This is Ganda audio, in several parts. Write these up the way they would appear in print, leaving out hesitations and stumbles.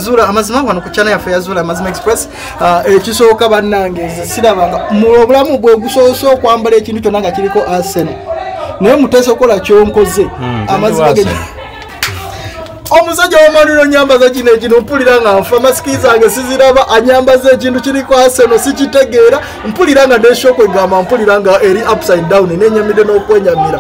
Yazula amazima wano ku channel yafe Yazula Amazima Express ekisooka bannange sirabanga mu obulamu bwe gusoose okwambala ekintu kyonna nga kiriko Arsenal naye muteesa okola kyonkoze amazima ge omusajja w'amaliro nyambaza kino ekino mpulira nga nfa masiki zange siziraba anyambaza ekintu kiriko Arsenal sikitegeera mpulira nga neshoko egamba mpulira nga eri upside down nenyamire n'okwenyamira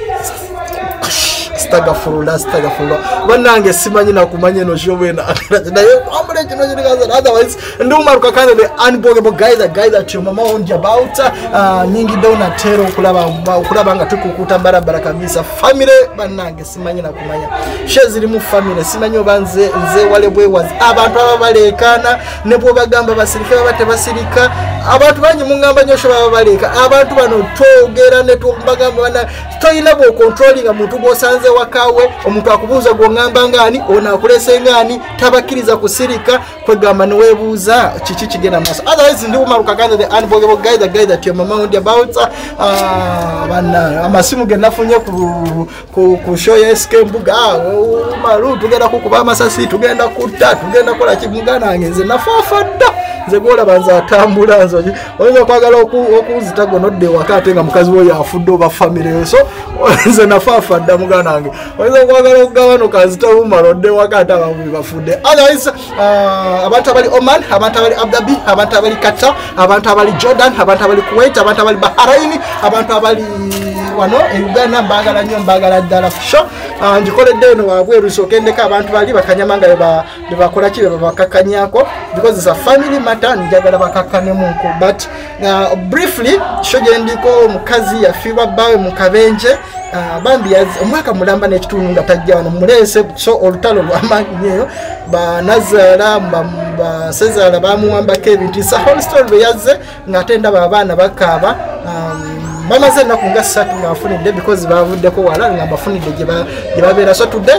stagafurula banange simanyi na kumanya no shobena naye kwambale kino kirikaza otherwise ndumaruka kandi the unbelievable guys that your mama on about nyingi dona tero kulaba nga tukukuta barabara kabisa family banange simanyi na kumanya sheziri mu family simanyi obanze nze wale bwewazi abantu ababalekana nebo bagamba basirika babate basirika abantu banyi mungamba nyosho babaleka abantu bano togera ne tumbagamba bana toyina bo controlling omuntu gosanze wakawe omuntu akubuuza gongamba ngani ona akulese ngani tabakiriza kusirika kwegamba niwebuuza kiki kigenda maso otherwise ndi umaruka kandi the unbelievable guy that your mama on about bana amasimu ge nafunye ku show ya skembuga maru tugenda kukuba amasasi tugenda kutta tugenda kola kimugana ngenze nafafadda nze gola banza atambula nzo oyinza kwagala okuzita gonodde wakati nga mukazi wo yafudde oba family so nze nafafadda mugana nange oyinza kwagala okugabano kazita umarodde wakati abavubi bafudde otherwise abantu abali Oman abantu abali Abu Dhabi abantu abali Qatar abantu abali Jordan abantu abali Kuwait abantu abali Bahrain abantu abali wano Uganda mbagala ddala sho njikoledde eno wabweru sokendeka abantu bali bakanyamanga bakola kibe bakakanyako because it's a family matter njagala bakakane munko but briefly sho gendiko mukazi yafiwa bawe mukabenje bambi omwaka mulamba n'ekitundu nga tajja wano mulese so olutalo lw'amanyi banazala basezala bamuwambako ebintu sa whole story yazze ng'atenda abaana bakaba bamaze ennaku nga 3 ng'afunidde because bavuddeko wala nga bafunidde gye babeera so today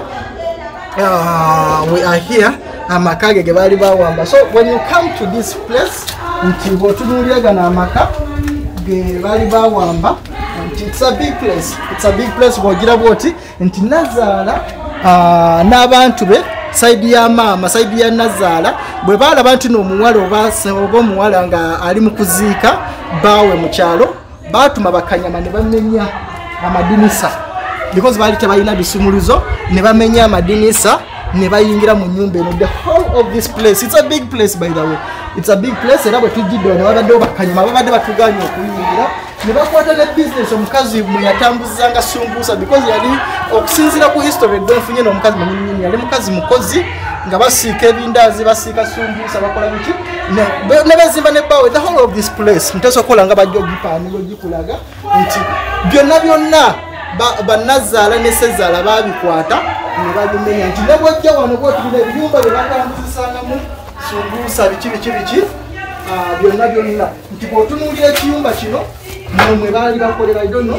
we are here amaka ge baali bawamba so when you come to this place nti bw'otunuulira gano amaka ge baali bawamba it's a big place bogira bwoti nti Nazaala n'abantu be side ya mama side ya Nazaala bwe bala abantu n'omuwala oba omuwala nga ali mu kuziika bawe mu kyalo batuma bakanyama ne bamenya amadinisa because bali tebalina bisumulizo ne bamenya amadinisa ne bayingira mu nyumba eno the whole of this place it's a big place by the way it's a big place era bwe tujidde ne babadde bakanyama babadde batuganya okuyingira ne bakwata ne business omukazi mu yatambuzanga sumbusa because yali okusinzira ku history donfunye no mukazi munyinyi yali mukazi mukozi nga basiika ebindazi basiika sumbusa bakola biki ne bazimba ne bawe the whole of this place mteso kola nga bajjo gipani gikulaga nti byonna Nazaala ne Sezaala babikwata ne babimenya nti ne bwajja wano bwotulira ebyumba bye batambuzisangamu sumbusa biki byonna nti bw'otunuulira ekiyumba kino mwe baali bakolera I don't know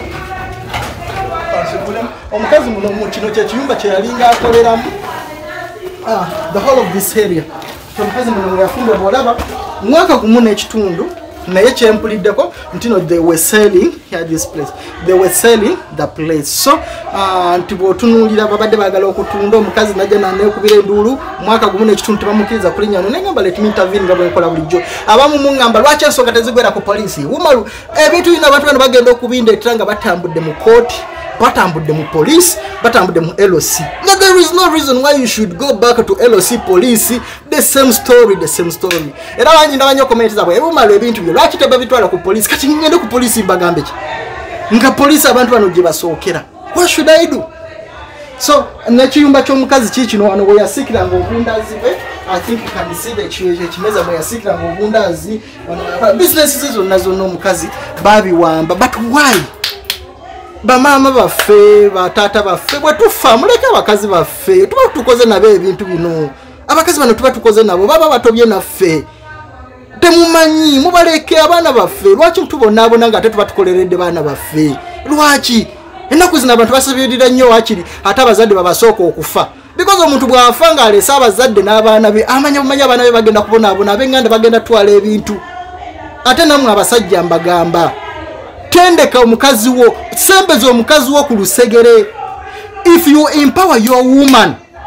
omukazi muno mu kino kyekiyumba kye yalinga akoleramu the whole of this area omukazi muno yafumba bwolaba mwaka gumu n'ekitundu naye kyempuliddeko nti no they were selling here this place they were selling the place so nti bw'otunuulira babadde baagala okutunda omukazi najja nanekubira enduulu mwaka gumu n'ekitundu tebamukiriza kulinnya no negamba let me intervene nga bwenkola bulijjo abamu muŋŋamba lwaki ensonga tezigwera ku poliisi wumalu ebintu bino abantu bano bagenda okubindeetera nga batambudde mu kooti batambudde mu police batambudde mu LOC no there is no reason why you should go back to LOC police the same story era wanyi ndabanya comment zabwe ebumalo ebintu byo lwaki teba bitwala ku police kati ngende ku police bagambe ki nga police abantu bano gye basookera what should I do so nekiyumba ky'omukazi kikino wano we yasikira ng'obundazi bwe I think you can see the chimeza bwe yasikira ng'obundazi businesses zonna omukazi babiwamba but why bamama baffe batata baffe bwe tufa muleke abakazi baffe tuba tukoze nabo ebintu bino abakazi bano tuba tukoze nabo baba batobye naffe temumanyi mubaleke abaana baffe lwaki tubonaabona nga ate tuba tukoleredde baana baffe lwaki ennaku zino abantu basabirira nnyo wakiri ate abazadde babasooka okufa because omuntu bw'afa ng'alese abazadde n'abaana be amanya bumanyi abaana be bagenda kubonaabona ab'enganda bagenda twala ebintu ate nammwe abasajja mbagamba tendeka omukazi wo sembeza omukazi wo ku lusegere if you empower your woman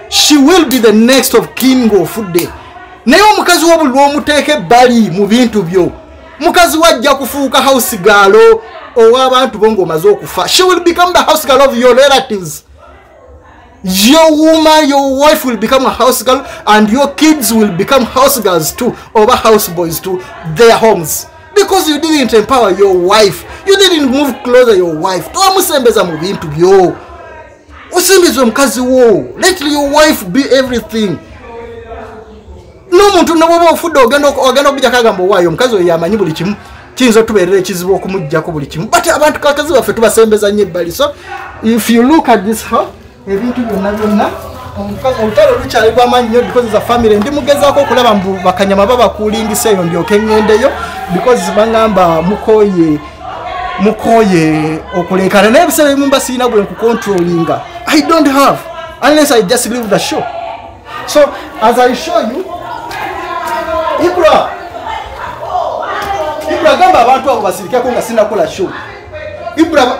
she will be the next of king ofudde. Naye omukazi wabuli omuteeke ebbali mu bintu byo. Mukazi wajja kufuuka house girl ow'abantu bo ng'omaze okufa. She will become the house girl of your relatives. Your woman, your wife will become a house girl, and your kids will become house girls too, or house boys to their homes. Because you didn't empower your wife. You didn't move closer your wife. Tomusembeza mu bintu byo. Usembeza omukazi wo. Let your wife be everything. No muntu nabo ofudde ogenda okujja kagamba waayo omukazi oyo yamanyi buli kimu. Kiyinza tubeerera ekizibu okumujjako buli kimu. But abantu kakazi baffe tubasembeza nnyo ebbali. So if you look at this house, ebintu byonna omukazi olutalo lukyali lw'amaanyi nnyo because za family ndi mugezaako okulaba mbu bakanyama babakuulingisa eyo ndyoke ŋŋendeyo because bangamba mukoye okuleekana naye ebiseera ebimu mba sirina bwe nkucontrollinga. I don't have unless I just leave the show. So as I show you, Ibra gamba abantu abo basirikako nga sinakola show. Ibra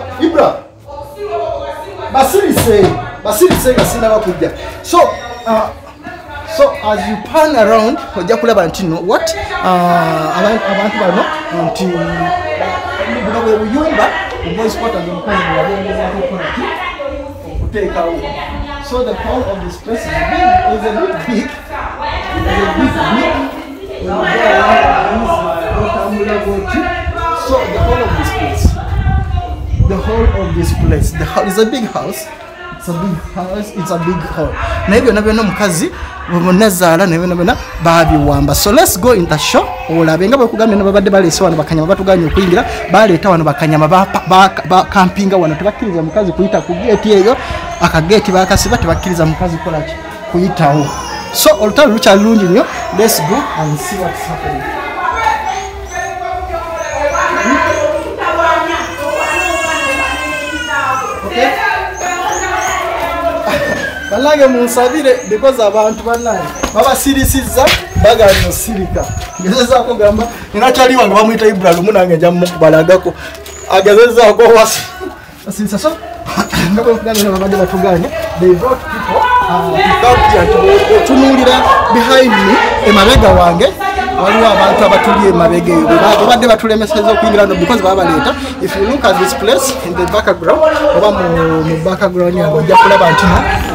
basirise nga sina bakujja. So as you pan around ojja kulaba nti no what abantu bano nti buno bwe buyumba obwoisikwata ng'omukazi bweyabengezako okuteekawo. So the whole of this place is a bit big. So the whole of this place is a big house. It's a big hall. Naibyo nabyo mukazi bonazaala naibyo nabyo babiwamba. So let's go in the show. Olabenga bakugambye nabadde balese wano bakanyama batuganye okuyingira baleeta wano bakanyama ba campinga wano tebakiriza mukazi kuyita ku gate eyo akagate bakasiba tebakiriza mukazi kola ki kuyitawo. So olutalo lukyali lungi nnyo. Let's go and see what's happening. Okay. Balage munsabire because abantu bannaye babasirisiza bagano sirika. Ngezezaako gamba ninachaliwa nga bamuyita Ibrahim nange nja mukubalagako. Agezezaako wasi. Asirisa so ngabo kugambira babadde batuganye. They brought people to tunulira behind me emabega wange waliwo abantu abatuli emabega eyo babadde batulemeseza okuyingira no because babaleeta. If you look at this place in the background oba mu background yango ojja kulaba nti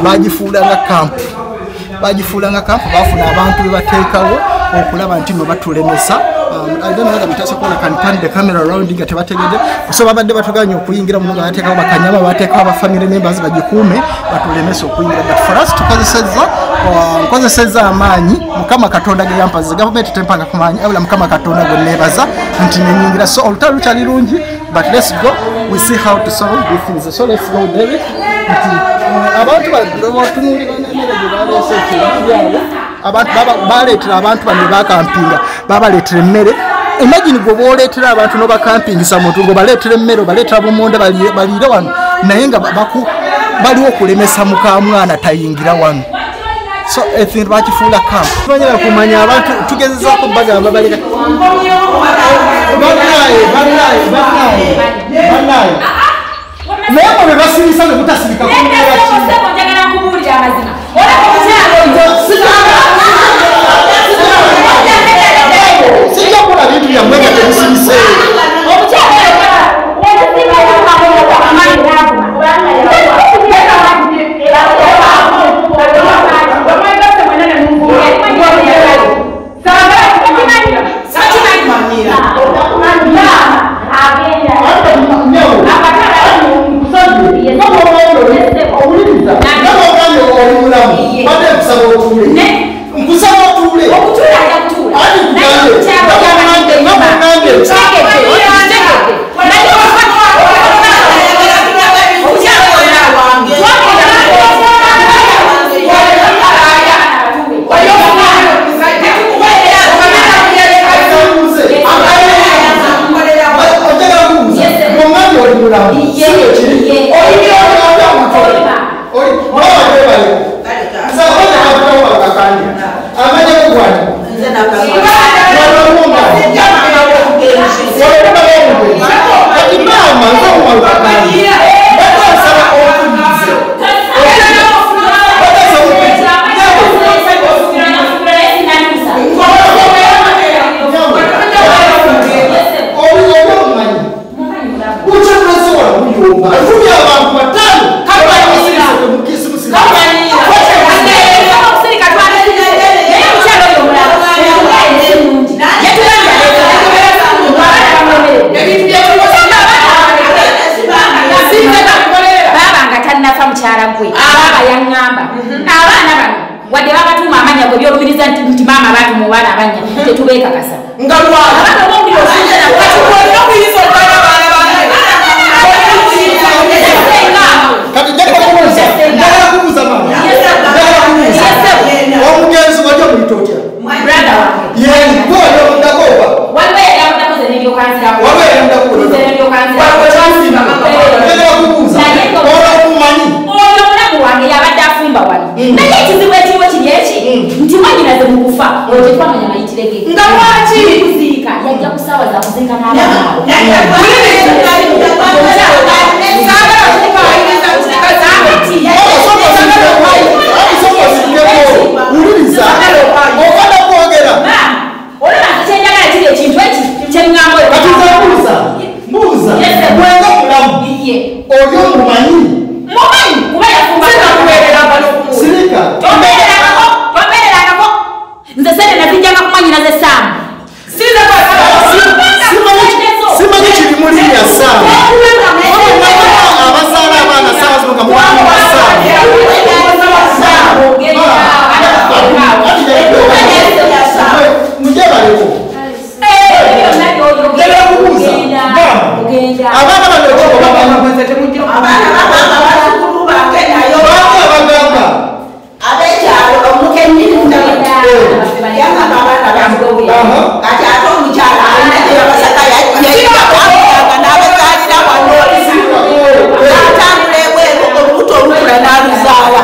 bagifuulanga camp bafuna abantu bebateekawo okulaba nti no batulemesa. I don't know whether mutasa kuona can pan the camera around nga tebategedde. So babadde batuganye okuyingira muno bateekawo bakanyama bateekawo ba family members bagikuume batulemesa okuyingira. But for us tukozeseza amaanyi Mukama Katonda ge yampaza government tempanga kumanyi abula Mukama Katonda go nebaza nti nenyingira. So olutalo lukyali lungi but let's go, we see how to solve these things. So let's go there. Abantu batunulira n'emmere gye baleese ekirabo abantu baleetera abantu bano bakampinga babaleetera emmere. Imagine gwe booleetera abantu no bakampingisa muntu gwe baleetera emmere baleetera bumonde baliire wano naye nga baliwo okulemesa mukamwana tayingira wano. So ekintu bakifuula camp tubanyira kumanya abantu tugezezaako bagamba baleka banaye naye ngo bebasirisa ne mutasirika sijakola bintu byammwe nga temusirise. mu bana abanya tetubeka kasa ngalwa abana bombi osana kati ko kuyiso bana bana kati ndala kubuza mama omugenzi wajja mulitotya brother wange yeni boyo ndakoba walwe yamudakoze n'ebyo kanzira walwe ndakoba n'ebyo kanzira ndala kubuza ora kumanyi oyo mulamu wange yabadde afumba wano naye ekizibu ekiwo kiri eki nti mwanyinaze mu kufa oyo tetwamanya mayitirege nga lwaki kuziika yajja ku ssaawa za kuziika n'abaana abo uliriza okana kwogera olaba kyenjagala kiri ekintu eki kyeŋŋamba katizabuuza mbuuza mwenga mulamu oli omumanyi mumanyi kuba yafumba sirika tombeererangako nze sente nazijjanga kumanyinaze saamu simanyi kiri mulinya saamu abazaala abaana saawa zimuga mujebaleko abaana bagamba abekyalo omukenyini kati ate omukyala alina gyebabasaka n'abazaalira wano n'atambula ebweru olubuto olukula n'aluzaala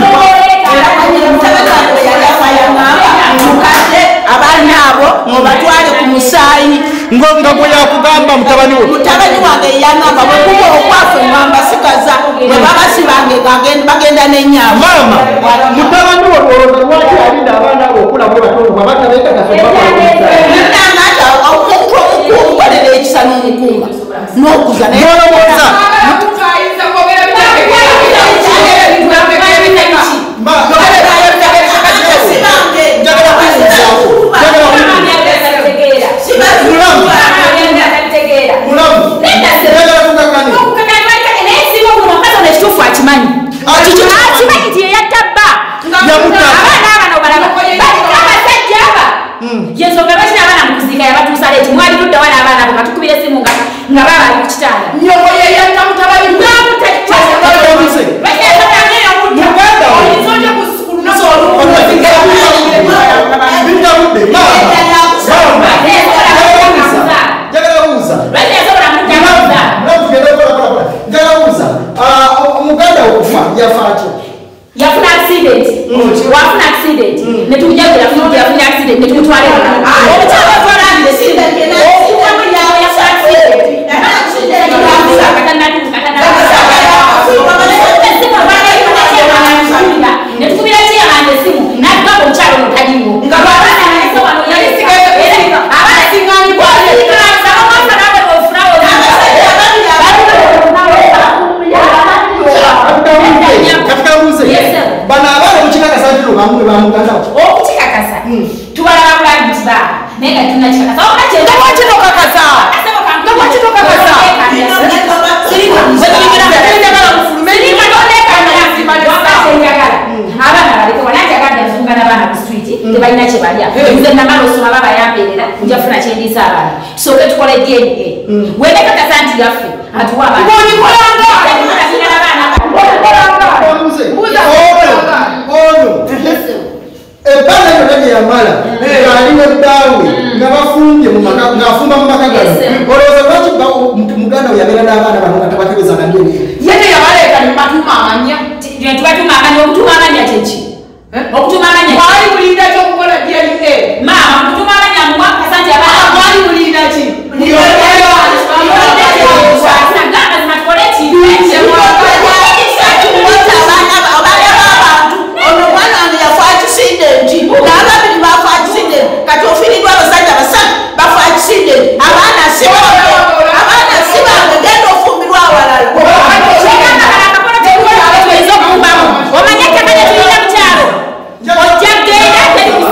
mutabani yali afayangamba mukadde abaana abo mubatwale ku musaayi nga gwe yakugamba mutabani we mutabani wange yangamba bwekuba okwafe mwambasikaza bwe babasibange bagenda n'ennyama maama mutabani we olowooza lwaki alinda abaana abo okula bwe batolwa nanata omuntu omukolera ekisa n'omukunga n'okuza nolowooza nga baba ali ku kitanda nyoko ye yatta mutabani omuganda okufa yafaaki yafuna accident wafuna accident netukujagira yafuna accident netukutwala omukyala atwalangire netukubira kiyabanga esimu nagamba omukyalo mutaliwo bano abaana mukikakasa ntino bamwe bamugandao okukikakasa tubalaba bulagi nti baa naye nga tunakikakasa abaana baleko nange agambye nfunga n'abaana ku street tebalina kye balya nze namala osoma baba yampeerera njafuna kyendiisa abaana tusooke tukole DNA webekakasa nti yaffe atuwa abaana ebbanga lyonna lye yamala ng'ali ne bbaawe nga bafumbye ng'afumba mu maka gano olowooza lwaki muganda we yabeera n'abaana bano nga tabakebeza nabyo yene yabaleeta ne batuuma amanya tubatuuma amanya okutuuma amanya kyeki okutuuma amanya mwali mulinda kyokukola DNA maama okutuuma amanya mumwakasa nti abaana mwali mulinda ki tukole ekintu ekyo n'ababiri bafa accident kati ofiiridwa abasajja basatu bafa accident abaana sibange genda ofumbirwa awalala omanye ettaka lye tulina mukyalo ojja genda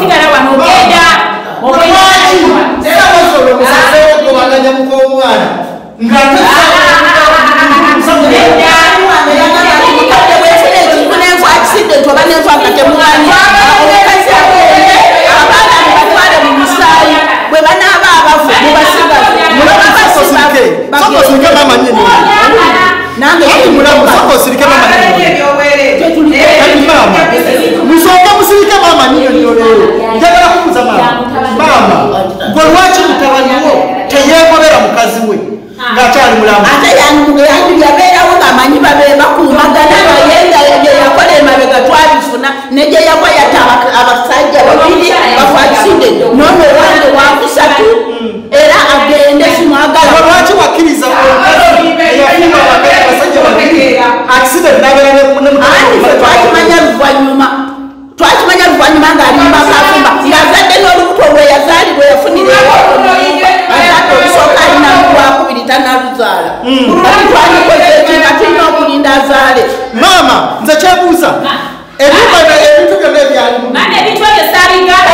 mama nyine nange ati mulamu soko sirike mama nyine mama musoka musirike mama nyine lero njagala kubuza mama gwe lwaki mutabani wo teyegobera mukazi we ngakyali mulamu ate yandu yabeerawo ng'amanyi babe bakuumagana bayenda gye yakola emabega twabifuna negye yakwa yata abasajja babiri bakwatise nono wange wakusatu era agende simwagala lwaki wakkiriza yafuna abasajja babiri accident twakimanya luvanyuma ng'alimba kafumba ng'azadde n'olubuto lwe yazaalibwa yafunira azadde olusooka alina lwakubiri tanaluzaala kati twandikoze ekinga tulina okulinda azaale mama nze kyebuuza ebintu byonna ebyalimu ebintu ebyo saabigamba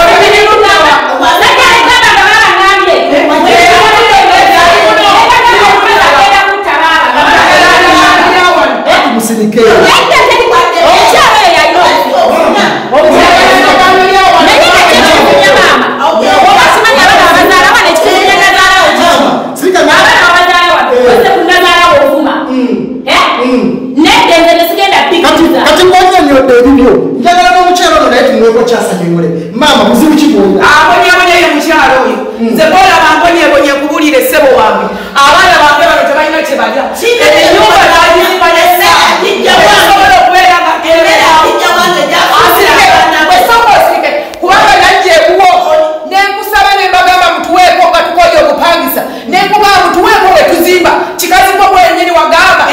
musirike kati mwanyonyodde ebibyo njagala n'omukyalo ono naye tumweko kyasanyemule mama muzibu kibonga abonyabonye mukyalo oyo nze bolaba mbonyebonye kubulira essebo wange abaana bange bano tebalina kye balya enyumba nagizimanyasobola okubeera ngaesirike kubanga najjeekuwo nenkusaba nembagamba mutuweeko nga tukoye obupangisa nenkubaa mutuweeko we tuzimba kikaziko bwenyini wagamba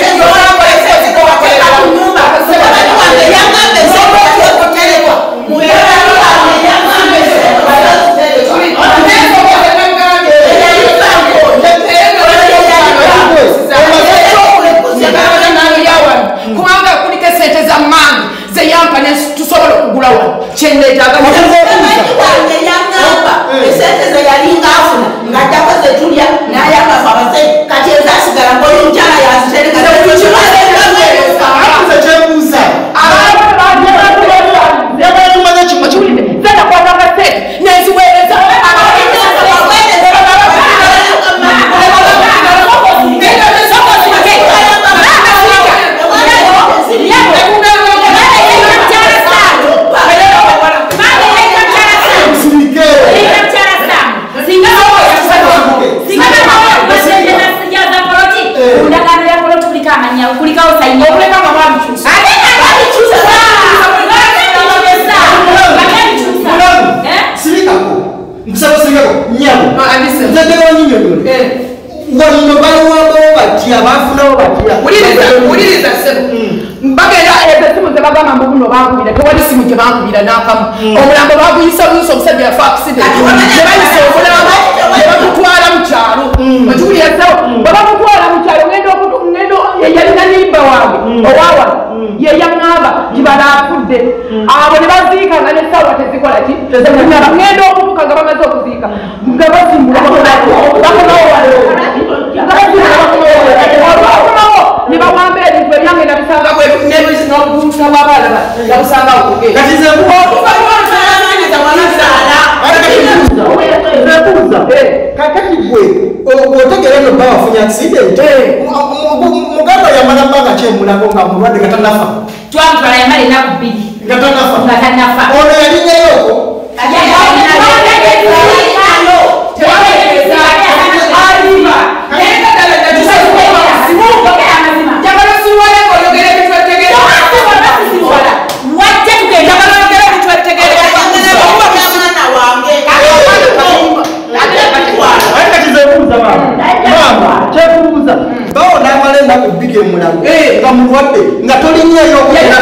kubanga kuliko esente za mangi zeyampa tusobola okugula wano kyendeetaga esente zeyalinga afuna ngaddako zetulya nayangafa abaze kati ezasigala ngoli mukyala kyebuuza yabatumanya kimwe kiwulire zenakwatanga sente neziweereza wuliriza ssebo bagenda esimu zebagamba mbubuno bankubira tewali simu gye bankubira n'akamu omulambo baguyisa buyisa omusajja yafa akisidenti nebayisa omulambo nebagutwala mu kyalo okiwulirasawo babagutwala mu kyalo ngendo yeyalina nimba wange owawano yeyaŋŋamba gibala afudde abo ne baziika nga nesawa tezikola ki ngenda okutuka nga bamaze okuziika nga basimbula ne bawamba ebintu ebyange nabisanga n'obuusa bw'abaana nabusanga kakati gwe otegera no bawa funya accident muganda yamala bbanga kyemulago nga mulwadde gatanafa twamutwala yamala ennaku bbiri nga tanafa ono yalinyeyoko bawo namala ennaku bbiri emulago nga mulwadde nga tolinyeyo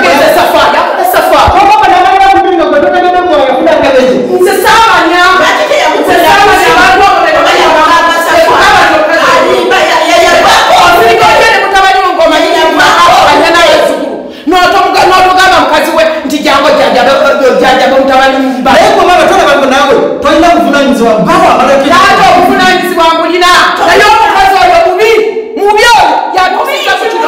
tolina buvunanyizibwa bawo obuvunanyizibwa mbulina naye omukazi oyo mubi oyo yatuusiza ku kino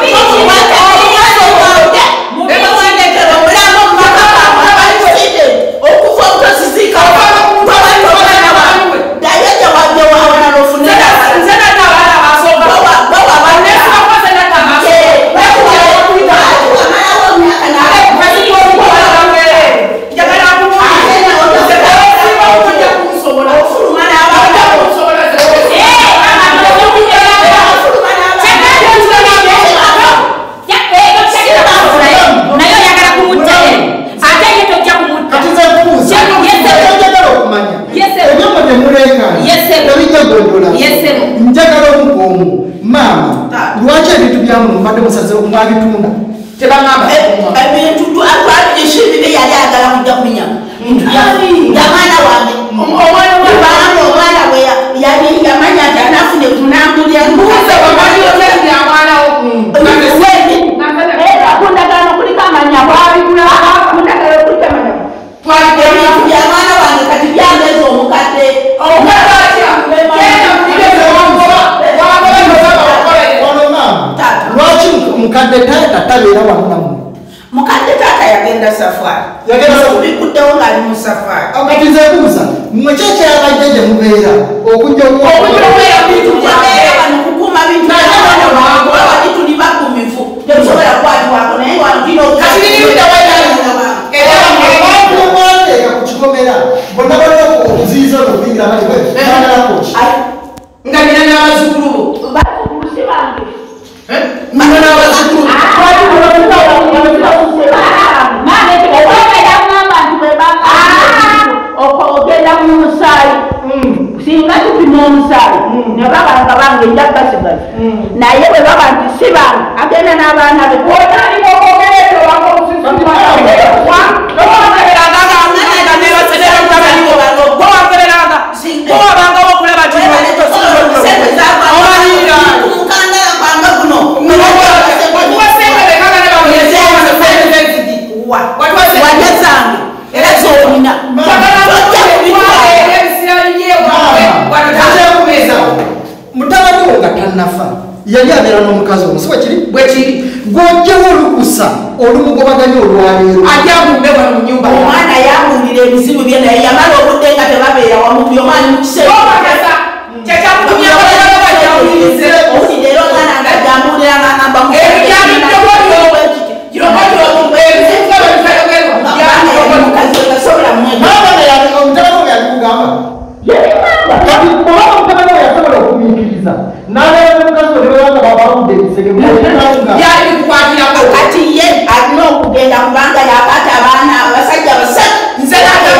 lwaki ebintu byamu mubadde musaze mwabitunda tebangamba ebintu atwabishibire yali agala kujja kuminya yamwana wange omwana we yali yamanya nti anafune kunambulya kundagano kuliko amanya ebintu byamwana wange kati byageza omukadde lwaki mukadde taata tabeera wamunamu mukadde taata yagenda safari kubikuddewo ngaali mu safari kati nze buuza mmwe kyekyabajja gye mubeera okujja kukuuma bintu wali tuli bakumivu tetusobola kukwatibwako naye wanteeka ku kikomera bonna balina okuziiza olubingira balikoki nga nina n'abazukulu bo si bange nina n'abazukulu ogenda mu musaayi singa tupima omusaayi ne babanga bange njagasigazi naye bwe baba nti si bange agenda n'abaana be wajazange era zonina mutabani wo nga tannafa yali abeera n'omukazi omusi bwekiri gwojjawo olukusa olumugobaganya olwaleero ajagumbe wano mu nyumba omwana yawulira ebizibu bye naye yamala obudde nga tebabeera wamu buli omwana mukiseera owulire omwana nga jambulira ngagamba kati ye alina okugenda kubanga yakwata abaana abasajja basatu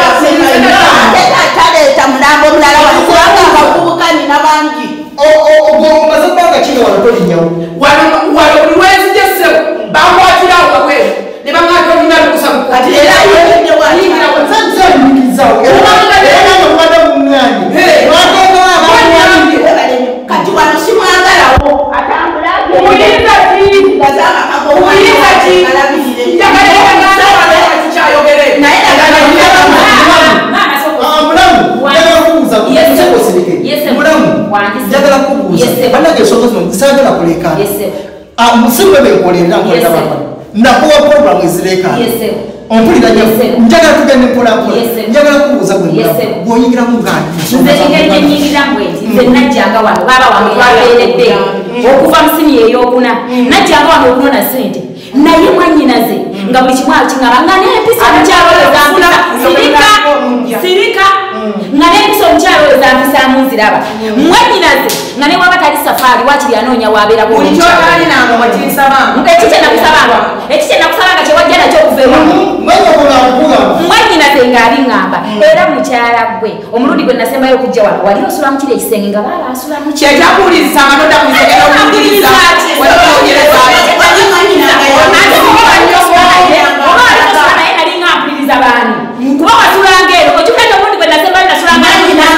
taleeta mulambo mulala kubanga abavubuka nina bangi omaze kubanga kino wano tolinyawo wano buli wenzijese bakwatirawo wabweru ne bamwata olina lukusa kati era kati wano simwagalawo njagala kubuuza bannage ensonga zino zisagala kulekana musimbe benkolerera nakuwa programu ezirekaana ompulira njagala tugende mpolampola njagala kubuuza gweoyingiramu nzenyingiramu eti nze najjanga wano baaba wange babeeredde okuva mu sini ey'okuna najjanga wano okunona sente naye mwanyinaze nga buli kimu akingaba nga n'empisa omukyalo sirika nga n'empisa omukyalo oyo zampisaamu nziraba mwanyinaze nga ne waba tali safaari wakiri anoonya wabeera ekikyenakusabanga kyewajja nakyo okuveewa mwanyinaze ng'ali ŋŋamba era mukyala gwe omulundi gwe nasembayo okujja wano wali osula mukiri ekisenge nga baala asula mukyejakuwuliriza nga nodakuwuliriza naye nali ngampuliriza baani kuba wasulanga ero okyukenda omundi gwe nasembayo nasulanga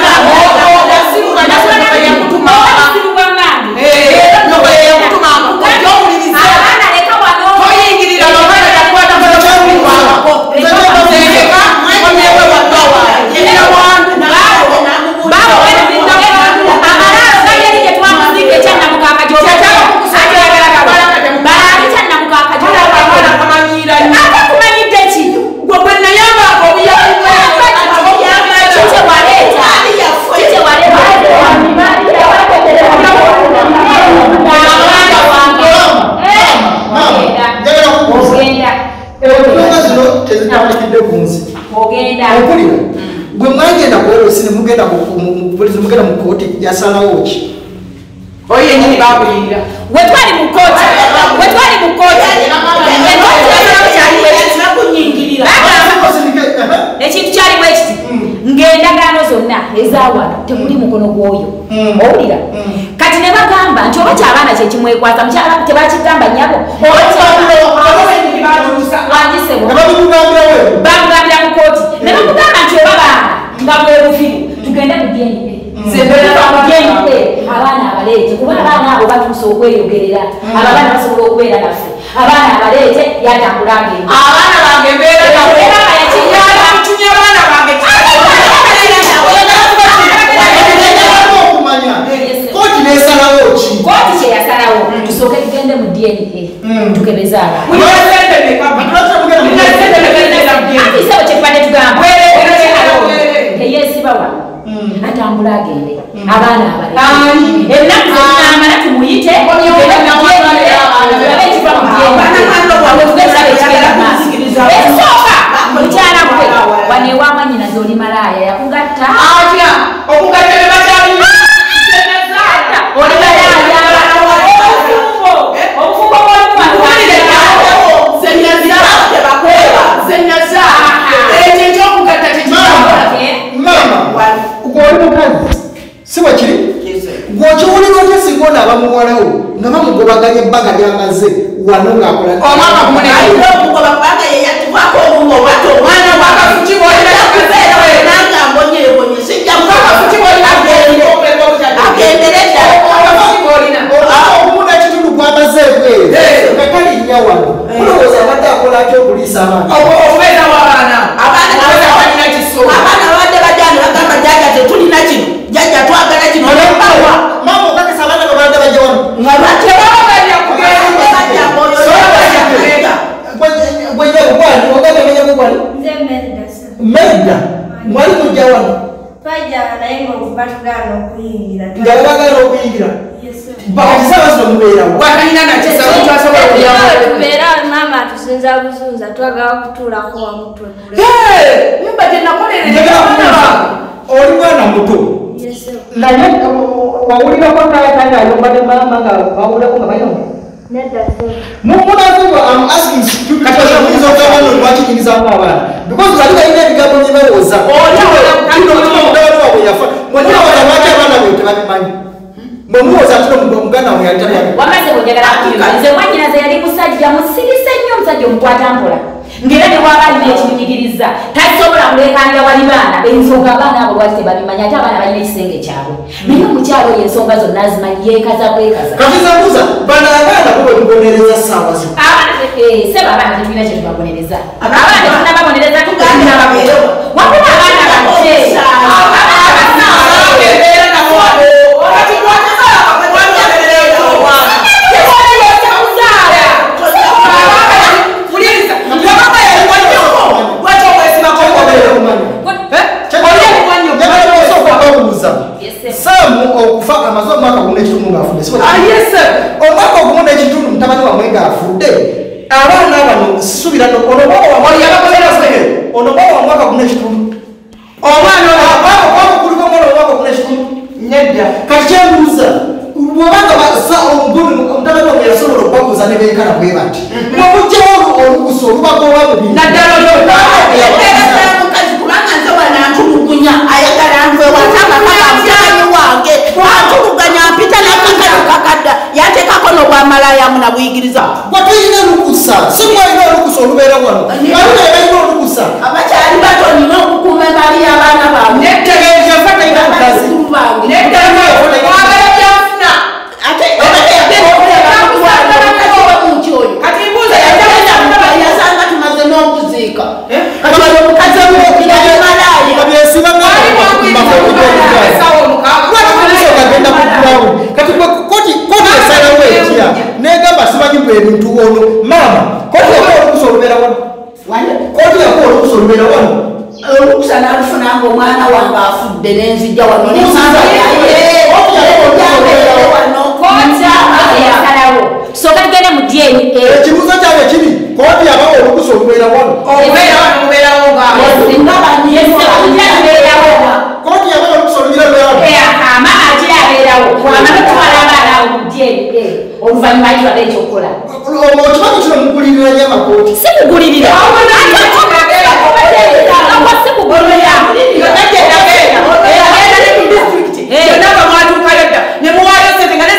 okulira gwe mwagenda kuwerosi nemugenda mugenda mu kooti yasalawo ki oye nyini babulira wetwali mu kooti ekintu kyalimu ekiti ng'endagaano zonna ezawano temuli mukono gw'oyo owulira kati ne bagamba nti oba ky'abaana kye kimwekwasa mukyala tebakigamba nnyabo bamugambira mu kooti ne bamugamba nti oba baana nga bwebufiru tugende mu DNA abaana abaleete kuba abaana abo batuusa okweyogerera abo abaana basobola okubeera naffe abaana abaleete yatambula agenda abaana bange mbeera abaana bange kooti kye yasalawo tusooke tugende mu DNA tukebeze abaanaisebo kyetubadde tugamba eyesiba wano atambula agende abaana abale ennaku zenamala tumuyite esooka mukyala gwe waneewamanyinaze oli malaaya yakugatta okugatta bebakyalina oli siba kiri gwokiwulira otya singa ono abamuwalawo nga bamugobaganya ebbaga lyamaze wano ngaakola okumuna ekitundu gwamaze ebweru nga talinnya wano kulowooza abadde akola atya okuliisa abaana badde bajani bagamba jaja tetulina kino jaja twagala kino mama okakisa abaana babadde bajja wano nga batebabaganya Merda mwali mujja wano nga babagala okuyingira bakisabasiro mubeerawo wakalina nakisakubeera maama atusinza buzunza twagala kutuulako wamutwe nyumba gyenakolerera oli mwana muto naye wawulirako taatanga ayombane maama nga bawulako nga bayomba mumunazibwa am asking katoyinza okugamba lwakiyingizamu abaana because bali balina ebigambo byebawooza mudawali wabwe yafa mwemuwooza lwaki abaana bwe tebabimanyi mwemuwooza tino omuganda we yali wamaze kunjagala nze mwanyinaze yali musajja musirise nnyo omusajja omukwata mpola ngera ne waba alina ekimunyigiriza tasobola kulekanira wali baana bensonga abaana abo lwaki tebabimanya ate abaana balina ekisenge kyabwe naye omukyalo oyo ensonga zonna azimanyi yeekaza bwekaza kafizabuza bana abaana bo bemubonereza saawa zi seba abaana tetulina kyetubabonereza abaana tetulina babonereza tuganda wakuba abaana bake Samu okufa amaze omwaka gumu n'ekitundu ng'afudde omwaka ogumu n'ekitundu mutabani wamwe ng'afudde abaana bano sisubira ono bwaba wa mwaka gumu n'ekitundu omwana kuliko omwana omwaka gumu n'ekitundu nedda kati kyembuuza bwobanga mutabani wamwe yasobola okubabuuza ne beekala bwe bati mwemugjawo olubuso olubagoba mubi naddala kubanga nze wanantulugunya ayagala ntwewatamakaamutanyi wange antuluganya mpita nakakalu kakadda yateekako n'obwamalayamu nabuyigiriza gwatuyina olukusa simwalina olukusa olubeera wano alina ebalina olukusa abakyali bato nina okukuuma embali y'abaana baabwe nettegeeza fataina mukazi yasanga tumaze n'okuziika omukazi negamba simanyi bwe ebintu ono maama koti yakuwa olukusa olubeera wano koti yakuwa olukusa olubeera wano olukusa nalufunanga omwana wange afudde nenzijja wano soka tugende mu DNA ekibuuzo kyabe kiri koti yabawa olukusa olubeera wano koti yabawa olukusa olubeera wano amaama agira abeerawo amanotwala abaana awo mu DNA oluvannyuma yitwala ekyokukola okimanyi kino mugulirira nyo amakooti sikugulirira nemuwayo sente nga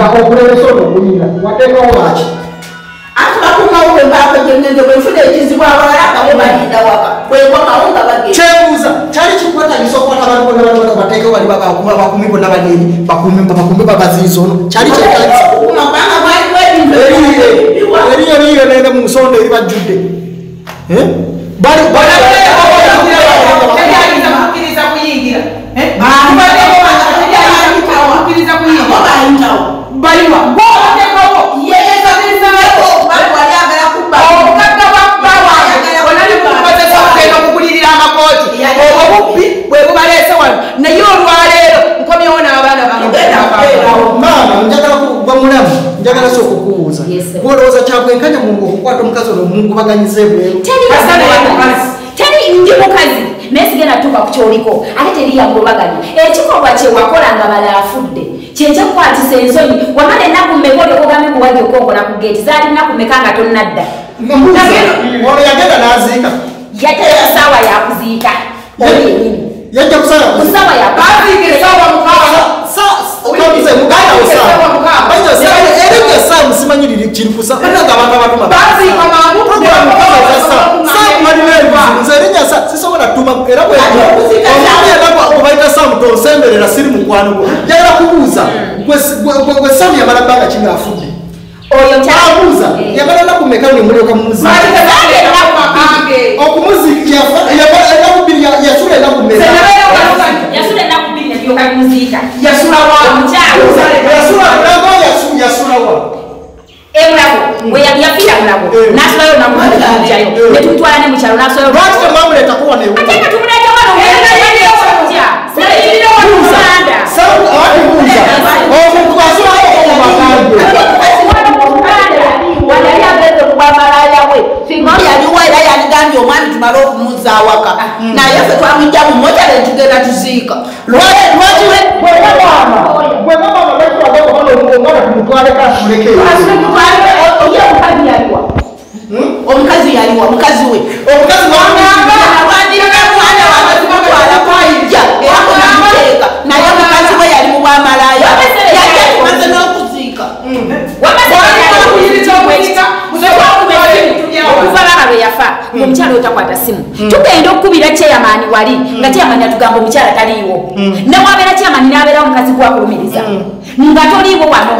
nga okulebesa okuyinga wateekawo lwaki ate bakumawo bwe mbaako gyengenze bwe nfuna ekizibu abalala akabo balinda waka bwekwakawo nga bagenda kyebuuza kyali kikwatagisa okukwata abantu bonna bali bateekawo bali bakumi bonna banini bakume babaziiza ono kyali kyetagisa okukuma kubanga bwaliwo ebintu eriyo nene mu nsonda eri bajjudde Mukiriza kuyingira. Baliwa. Botekako. Yeyeza bizaako. wali agala kubba Obukadde bwakubbawa. Onali kukozesa okugenda okugulirira amakooti. Obubbi bwe bubaleese wano. Naye olwaleero nkomyewo n'abaana bange. maama njagala gwa mulamu njagala si okukubuuza Yes, sir. gwolowooza kyakwenkanya mungu okukwata omukazi ono mukubaganyiza ebweru teri ndi mukazi naye sigenda tuuka ku kyoliko ate teri yagobaganya ekikolwa kyewakola nga bala afudde kyenja kukwatisa ensonyi wamala ennaku mmeka olyokogambe kuwajja okongola ku geeti zaali nnaku mmeka nga tonnadda ono yagenda n'aziika yatera saawa yakuziika oli yenyini yajja kusala kusaawa Baziika essaawa mukaaga. erejja saa musimanyiriri kiri kusa anaga abantu abatuma Baziika mangu. nze erejja saa sisobola tuma era bweobaita saa mutonsemberera siri mukwano gwo njagala kubuuza gwe saamu yamala bbanga kinga afudde oyo abuuza yamala naku meka nemulyoka mumuziika okumuzikyaenakubiri yasula enaku meka yasula ennaku bbiri neryoka muziika Yasula wa. omukyalo yasulawa emulago yafiira mulago nasulayo namujayo netumutwala ne mukyalo nasulayo lwaki temwamuleetako wano ewuka ate nga tumuleeta wano omuntu asulawo omubakambwe yali ageze mubwamalaaya we singa yaliwo era yaligambye omwami tumale okumuza awaka naye fe twamujja mu mota netugenda tuziika lwaki bwemamama lwakiragoomwana tumutwaleko atuleke omukazi yaliwa mukazi we omukazi naye omukazi we yali mubwamalaaya yajja tumaze n'okuziika okuva baba lwe yafa ngaomukyala otakwata simu tugenda okukubira kyeyamaani wali nga kyeyamaani atugamba omukyala taliiwo newabeera kyeyamaani nabeerawo omukazi gwakulumiriza nga toliiwo wano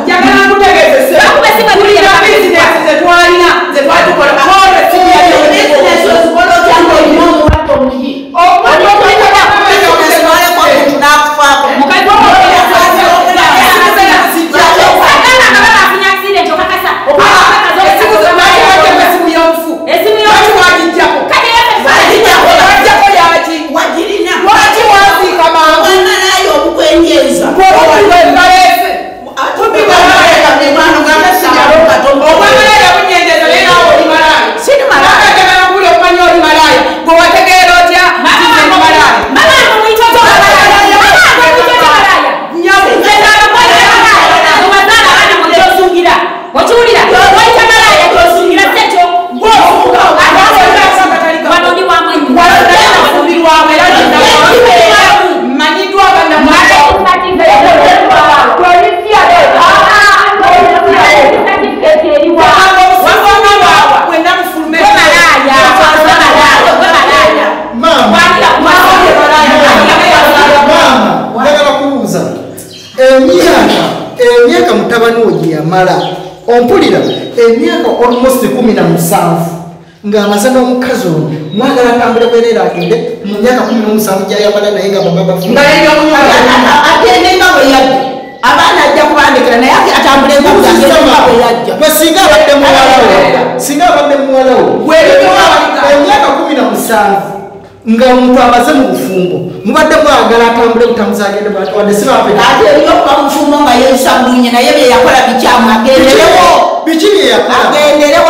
emyaka mutabani we gye yamala ompulira emyaka almost 17 ng'amaze n'omukazi ono mwagala atambule bwereera agende mu myaka 17 gyayamala naye nga agende nga bwe yajja abaana ajja kubandikira naye atambule nga bwe yajja gwe singa abadde muwala wo emyaka 17 nga omuntu amaze mu bufumbo mubadde mwagala atambule butamuzi agende wadde sibapeta ate eriyo kuba mufumbo nga yesabunye naye bye yakola bikyamu agenderewo biki bye yakola agenderewo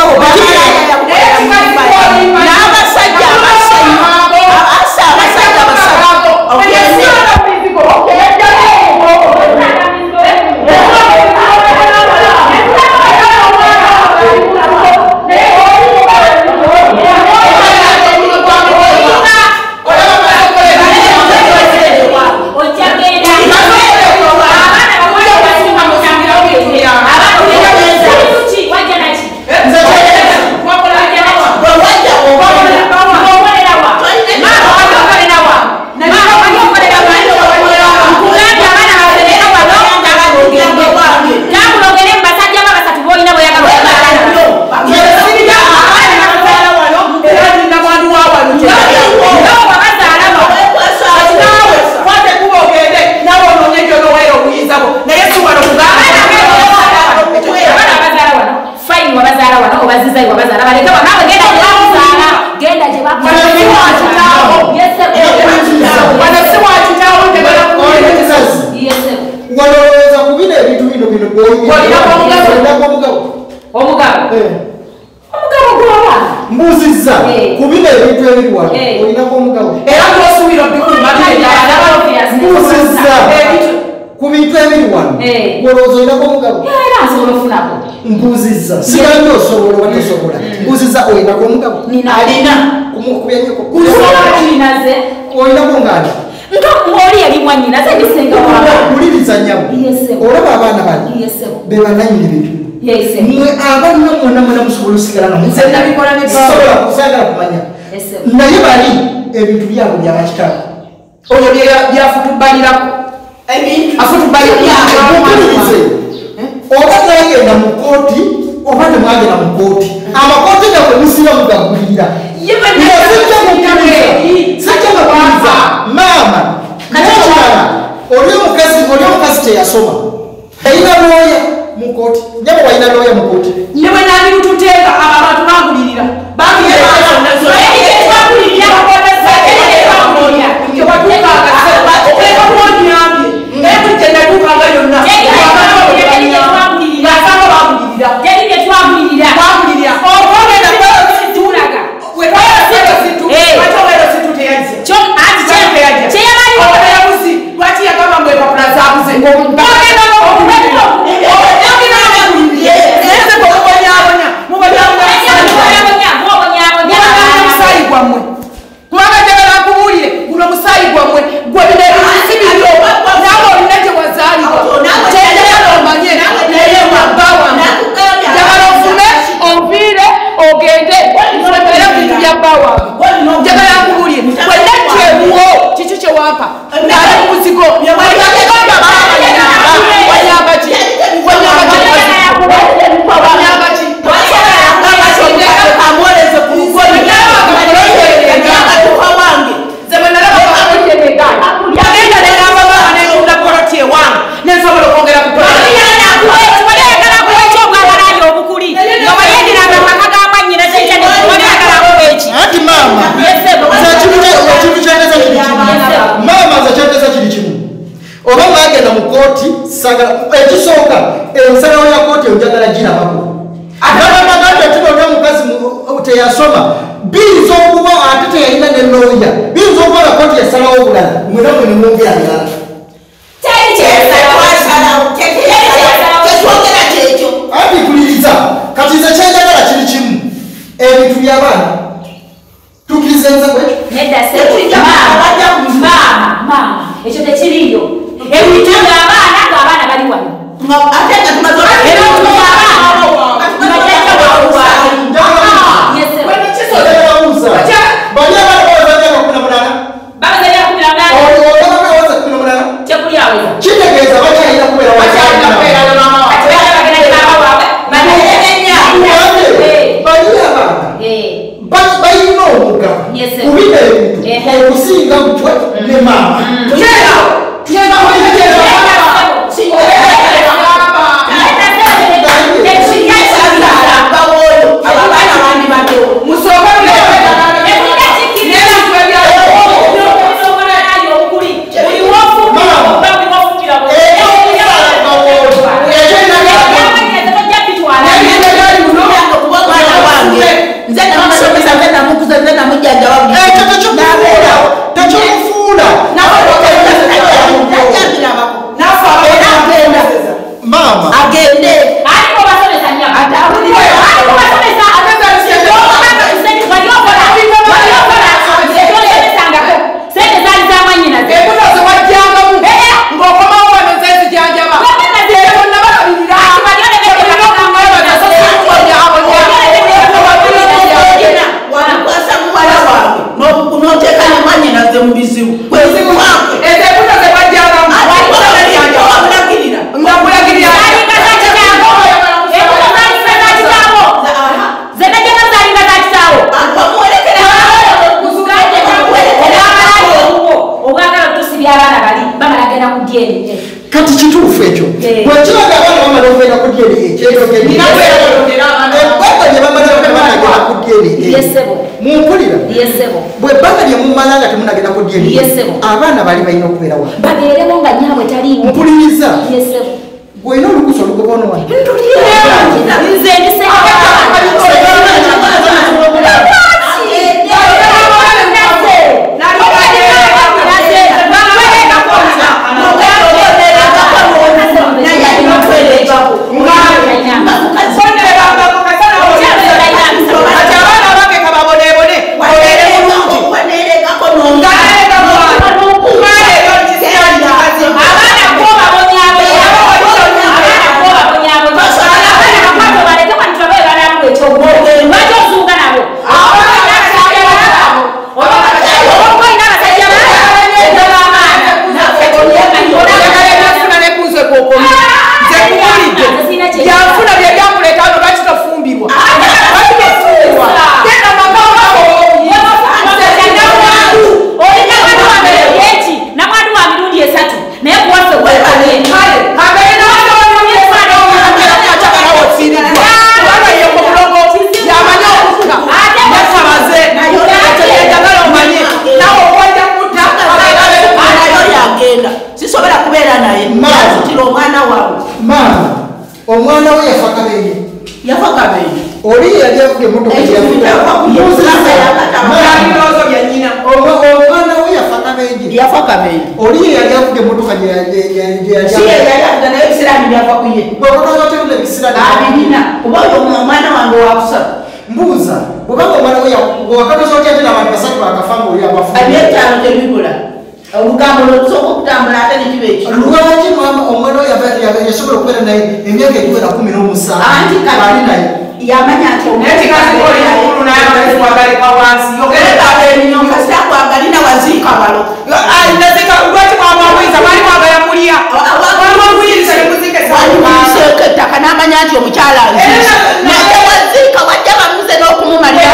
n'abasajja abasanyu abasajja bazala baleka banawe genda gye bakuzala genda gye walowooza ku bino ebintu bino omugabo gw'abaana mbuzizza ku bino ebintu ebiri wano olinako omugabo era ng'osuubira mbuzizza ku bintu ebiri wano walowooza olinako omugabo era nsobola ofunako mbuzizza sigambi osobola oba tosobola mbuzizza olinako omugabo alina kumukubyenyeko kusobolakinaze olinako ngaali oli yali mwanyinaze ebisenga kuliriza nyamu olaba abaana bano be bananyini bintu mwe abaana mwonna mwena musobola osigala namusobola kusagala kumanya naye bali ebintu byabwe byabakitala oyo byafutubalirako afutubalirize oba twagenda mu kooti oba temwagenda mu kooti amakooti gabwe musiba mugagulirira sijjamukiriza maama nakirala oli omukazi teyasoma talina looya mu kooti nyama walina looya mu kooti ne bwe nabituteeka abantu bagulirira ekisooka ensalawo ya kooti enjagala girabako agambagambye tunoona omukazi teyasoma biyinza okuba ate teyalina ne looya biyinza okuba nga kooti yasalawo obulala mwena mwene mwongera birala anti kuliriza kati nze kyenjagala kiri kimu ebintu by'abaana tukiriza enza kwekyo ekyo tekiriyo ebintu by'abaana ng'abaana bali wano okusinga mutwe ne maama kati kituufu ekyo bwekiraga abaana bamala okubeera ku dyeri ekyeyo mumpulira bwe bbanga lye mumala nga temunagenda ku DNA abaana bali balina okubeera wa babeeremo nga nyaabwe taliiwo mpuliriza gwena olukusa olugoba ono wano nze ndise omwana we yafa kabenje oli yali avuga emmotoka omwana we yafa kabenje oli yali avuga emmotoka omwana wange wakusatu mbuuza bwebanga omwana we wakatoza otya ate nabantu basatu bakafa ngaoli abafu ebyetaano tebibula obugambo lwokusooka okutambula ate nekiba ekyo lwaki mama omwana we yasobola okubeera naye emyaka egiwera 17 anti kati naye yamanya nti kasitakwagala waziika balo walimuliseeko ettaka n'amanya nti omukyala nziisa naye waziika wajja bamuze n'okumumalira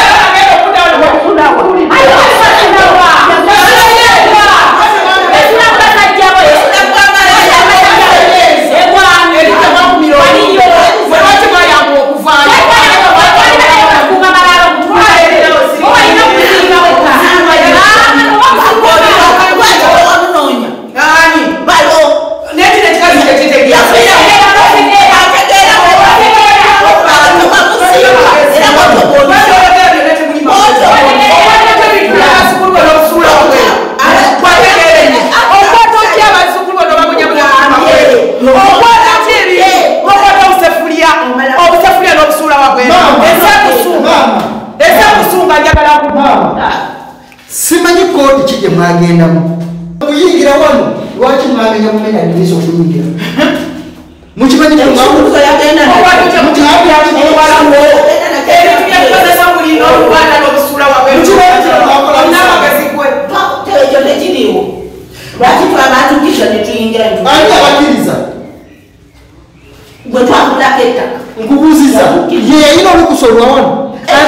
simanyi kooti kije mwagendamu muyingira wano lwaki mwamenya mumenya ndiriza okuyingira mukimanyi ani abakiriza nkubuuziza ye yayina olukusolwa wano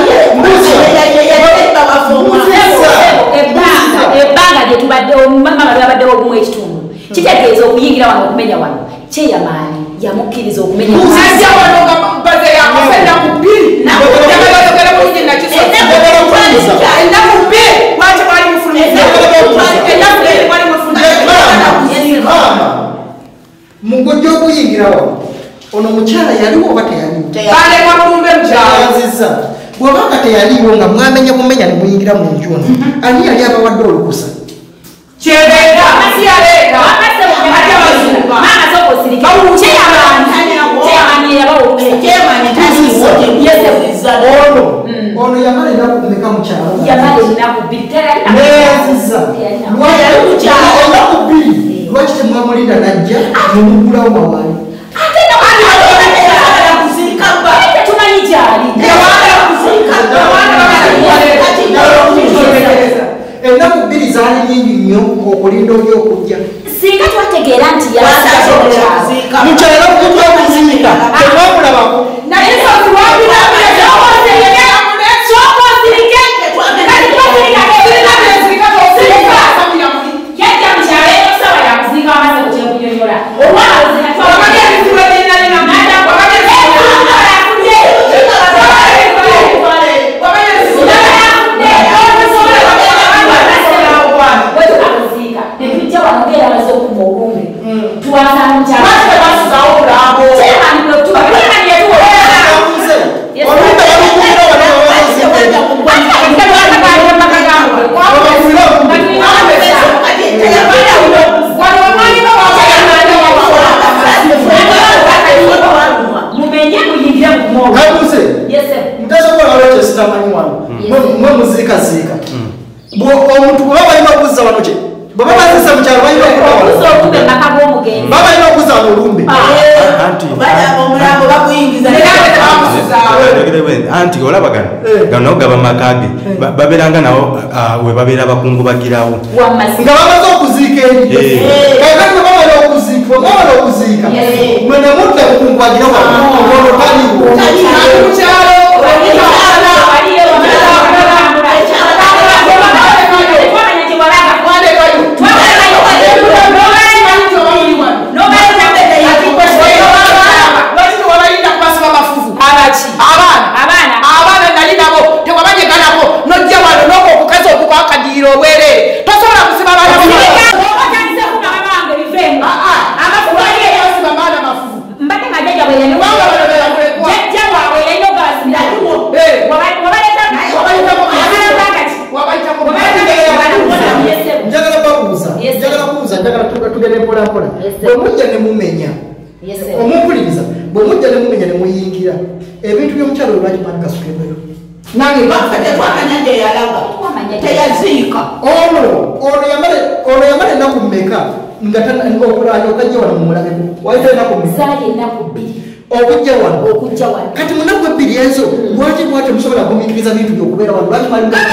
ebbanga gyetubaddewo mama babaddewo ogumu ekitundu kitegeeza okuyingira wano okumenya wano kyeyamaani yamukkiriza okumenya mugojja okuyingira wano ono mukyala yaliwo oba teyaliwo bwobanga teyaliwo nga mwamenya bumenya nemuyingira mu nju ono ani yali abawadde olukusa ono yamala enaku kumeka mukyaloenaku bbiri lwaki temwamulinda najja nemugulawo mawaali enaku bbiri zaali nyingi nnyo okulinda oli okujja singa twategeera nti mukyala okuziika temwamulabako mwe muzika omuntu bwe balina okuzza wano ki bwe babazisa mu kyalo balina okuzza wano olumbe omulambo bakuyingiza anti olaba gano gaba makage babeeranga nawo we babeera bakungubagirawo nga bamaze okuziika eri kakati bwe babala okuziika mwe ne mutta okungubagirawo ono taliwo abaana nali nabo tewabanyega nabo nojja wano noko okukazi okukakadira obwere tosobola kusiba baana tugende mpolampola bwe mujja ne mumenya omumpuliriza bwe mujja ne mumenya ne muyingira ebintu by'omukyalo lwaki manikasukebero nange bakatebwakanya gye yalaga teyaziika ono yamala ennaku mmeka okajja wano mumulabeko waita ennaku okujja wano kati munaku ebbiri ezo lwaki mwate musobola kumiikiriza bintu byokubeera wano lwaki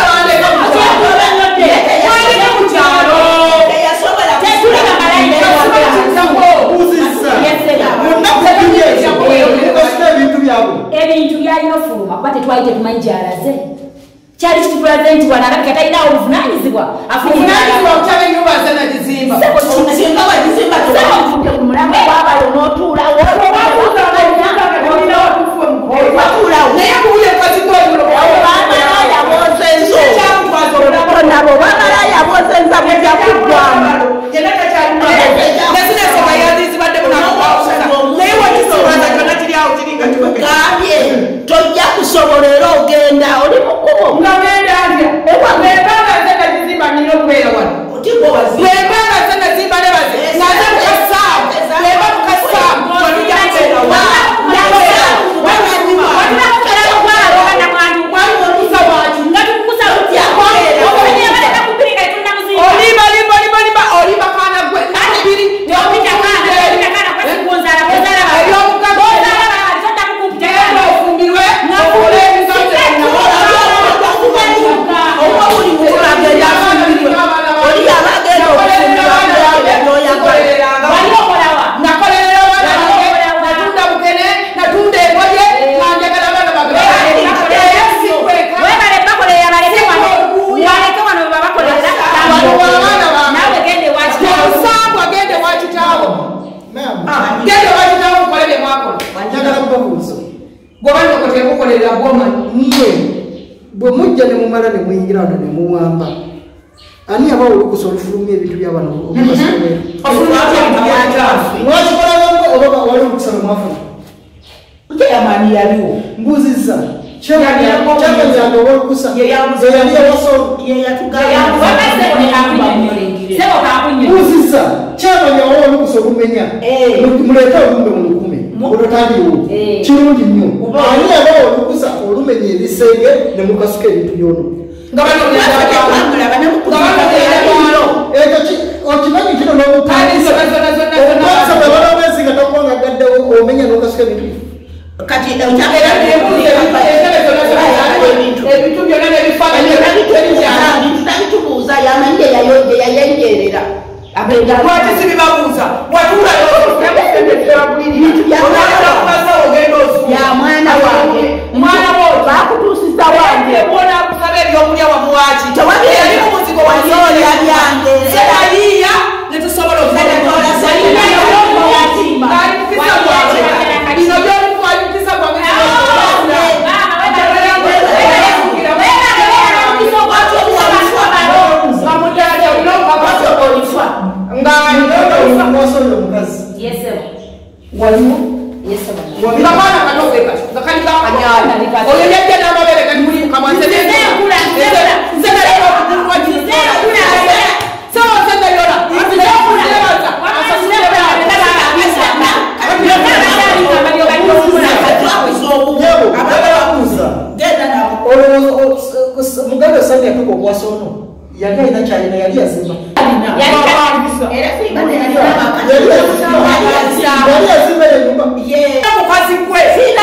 ebintu byalina ofuluma kuba tetwali tetumanyi gyalaze kyali kitulaze nti wanalabika talinawo obuvunanyizibwa okukyaba enyumba ze nagizimba ku mulambo gwabalo n'otuulawo naye kuwuye nabo bamala yabozenza bujja kuggwamu gambye tojja kusobola era ogenda oli mukubo webanga ze nagizimba nina okubeera wano webanga ze nazimba nebaze naze mukasaamu weba mukasaamu olija bwe mujja ne mumala ne muyingira wano ne muwamba ani aba olukusa olufulumya ebintu byabano mwakikola wali olukusa lwemwafuna yamani yaliwo mbuzizza kyakanyanga oba olukusa eyali ewasolo mbuzizza kyamanya oba olukusa olumenya muleete olumbe mulukume olutaliwo kirungi nnyo ani aba olukusa olumenya ebisenge ne mukasuka ebintu byono okimanyi kino n'omutanisa nga takuwanga gaddewo omenya n'okasuka ebintu kati ebintu byonna nebifaaanitutabitubuuza yamanyi gye yayenjerera lwaki sibibabuuza yamwana wange bakutuusiza wange kusaba ebyokulya wamuwaki tewabiyali muzigo wayoolya byange sebaliya netusobola wasono yali alina kyalina yali yazimba yali yazimba enyumba mukazi gwe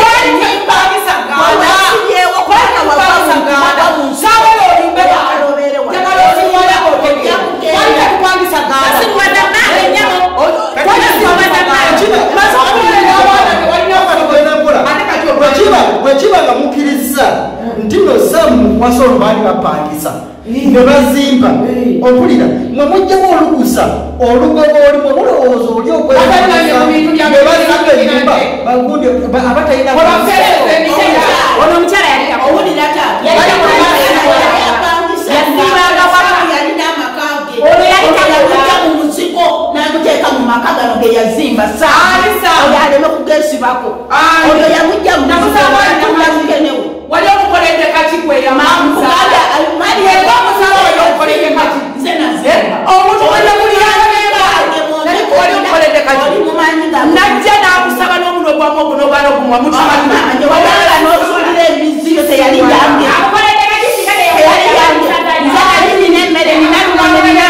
bwekibanga mukkiriza nti no Samu wasono baali bapangisa ne bazimba ompulira mwe mujjamu olukusa olugoba olimwe mulowooza oli okwebalimba bagundi abatalina ono omukyala yali owulira namuteeka mu maka gano ge yazimba aleme kugesibako oyo yamujja mukenewo wali omukoledde kati gwe omuntu wali omukoledde kati najja n'akusaba n'omuno gwamu ogunobala ogumwa mutuwalala n'osuulira emiziyo teyali yange nemmere ninalumamulira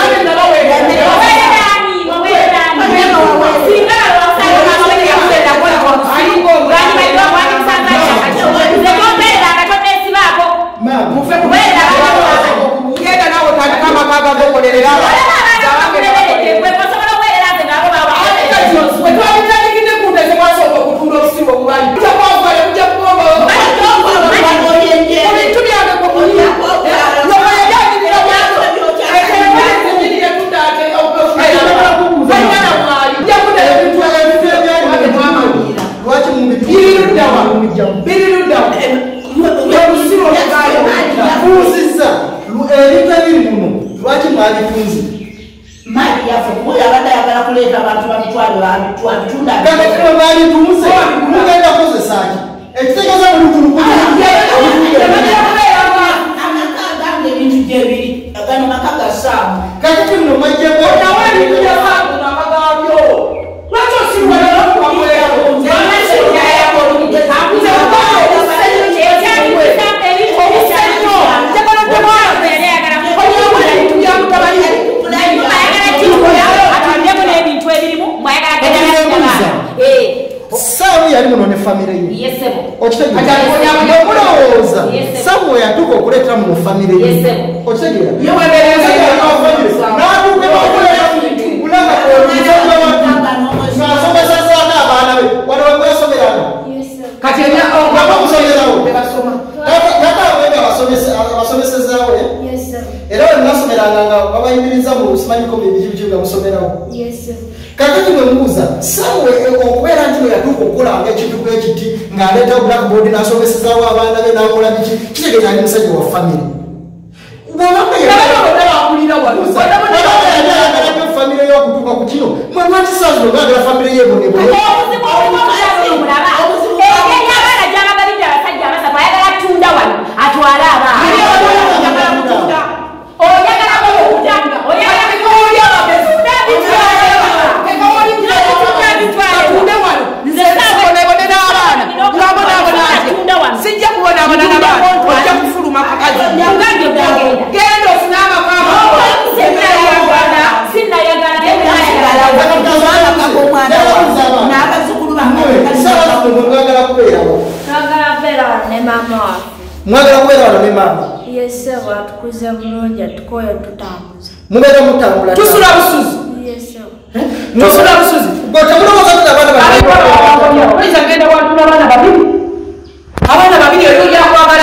ng'aleeta blackboard n'asomesezawo abaana be n'akola biki kitegeeza ali musajja wa famire famire y'okutuuka ku kino mwe lwaki saazino ngaagala famire y'ebonebone abaana gy'abagalidde abasajja abasatu ayagala tunda wano atwale abaana sijja kubona abana n'abaana ojja kufuluma kakazi genda ofuna amakaama mwagala kubeera wano ne maama atukuze bulungi atukoye tutambuza mubeera mutambula tusula busuzi tusula busuzi temulowooza tuti abaana genda wantula abaana babiri abaana babiri oyo yakwagala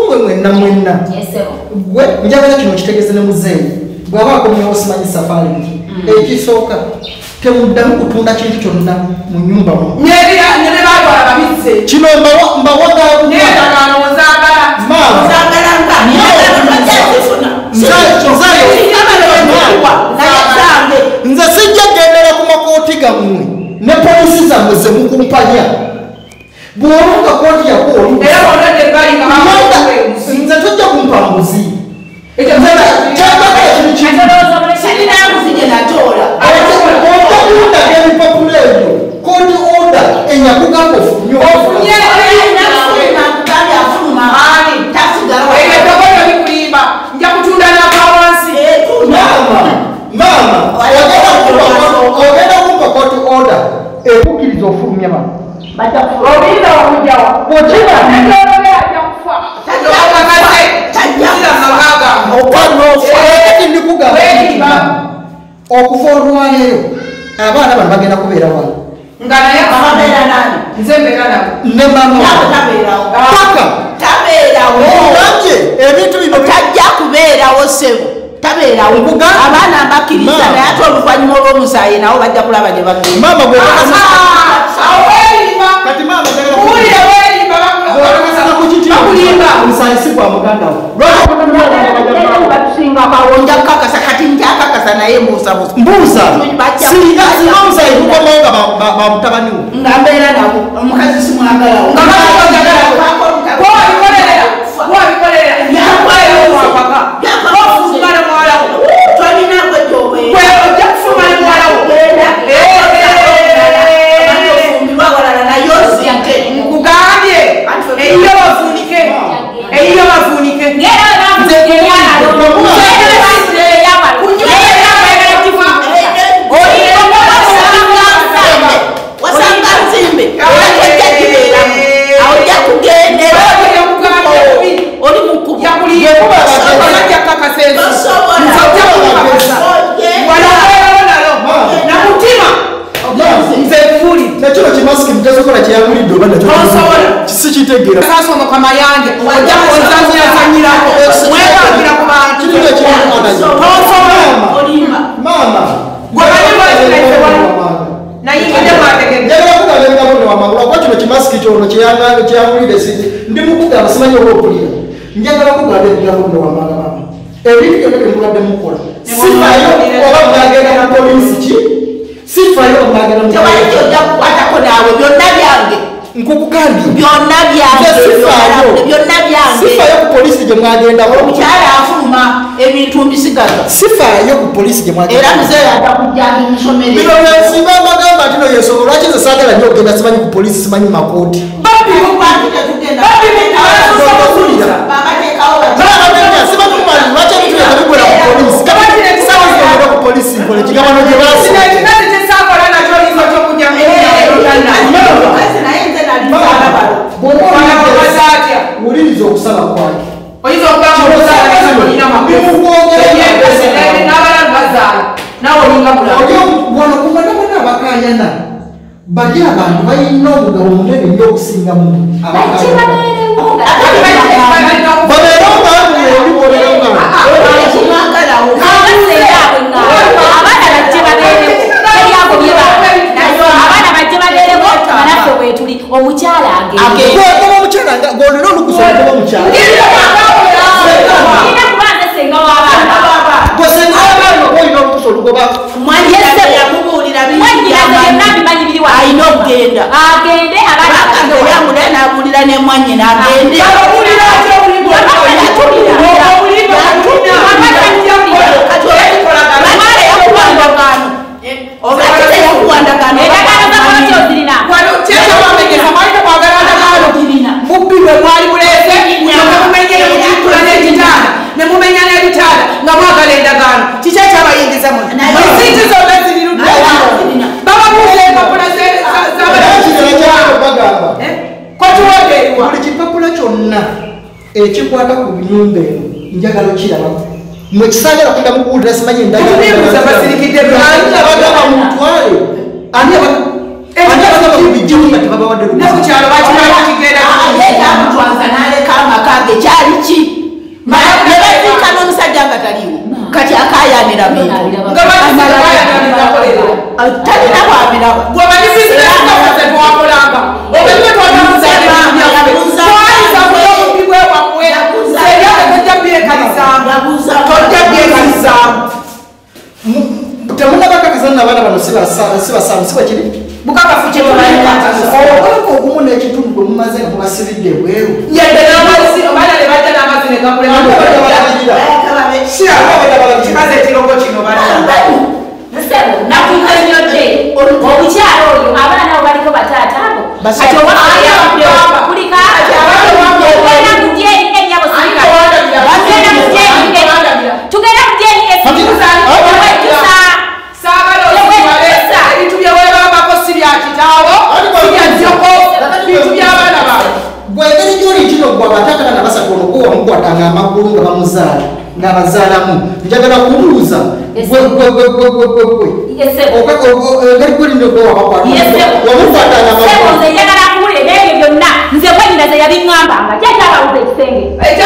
muwe mwenna gwe njagala kino kitegeze ne muzeeyi bw'aba akomyewo simanyi safari nti ekisooka temuddamu kutunda kintu kyonna mu nnyumba mu kino nze sijja gendera ku makooti gammwe ne polisi zammwe ze mukumpanya bw'olunga kooti yakonze tojja kumpanguzi otakundaga ebipapula ebyo kooti oda enyakugamba ofunye maama ogenda kumpa kooti oda ekukkiriza ofulumya mama okuva olwaleero abaana bano bagenda kubeera wano ne mamapaka ebintu bino tajja kubeerawo sebo tabeerawo abaana abakkiriza naye ate oluvannyuma olw'omusaayi nabo bajja kulaba gye bagenda kati maama njakukakasa kati njakakasa naye mbuusa bamutabaniwo nga mbeera nabo omukazi simwagalawo nakino kimasiki mutasobola kyeyagulidde oba sikitegeera sasoma kamayanja ojja kuozanyirako mwebagira ku bantu maama njagala kino kimasiki kyono kyeyagulidde ndi mukugamba simanyi oba okulira njagala kugamba ebigambo bino wamanga maama ebintu byonna byemuladde mukola sifayo oba mwagenda mu polisi ki sifayo mwagenda mu ojja kukwatako naawe byonna byange nkukugambye byonna byange sifayo ku polisi gye mwagendawo omukyala afuluma ebintu mbisigaza sifayo ku polisi gye mwagenda era muzeeyi ajja kujjanga emisomero bino byensimba mbagamba ati no yesobo lwaki nze saagala nnyo ogenda simanyi ku polisi simanyi makooti ku polisi nkole kigabano gye baasi wuliriza okusaba kwange wano kubanabona abakayana bali abantu balina obugabo munene nnyo okusinga mu babeera obantu oliboleramu omukyala agenda omukyala golina olukusa okuba omukyala gwesenga abaana olina olukusa olugoba alina okugenda agende nabulira nemwanyina agende buli kipapula kyonna ekikwata ku nyumba eno njagala okirabako mwekisaagala kugenda mukuwulira simanyi endagabagamba mutwale ani abagamba kubijjamu nga tebabawadde naleka amaka ge kyali siba kiri Bukakafuche oliko ogumu n'ekitundu gwe mumaze nga mubasibidde bweru yadde n'amazzi obaana ne bajja n'amazzi ne gakula kikaze ekirogo kino nakunyonyodde omukyalo oyo abaana abo baliko bataata abo kati obakulika tugenda mu dyeri enyabo tugenda mu dyeri ebintu byewebambako si bya kitaawo si bya jjoko bintu by'abaana baabwe bwengeri gyoli kino gwe abatatana nabasatu ono gwe wamukwatanga amagulu nga bamuzaala ng'abazaalamu njagala kumubuuza engeri gwelinde gwe wamukwatanga amagulu njagala kuwulira ebyo byonna nze bwenyina ze yabiŋŋambanga kyekyababuza ekisenge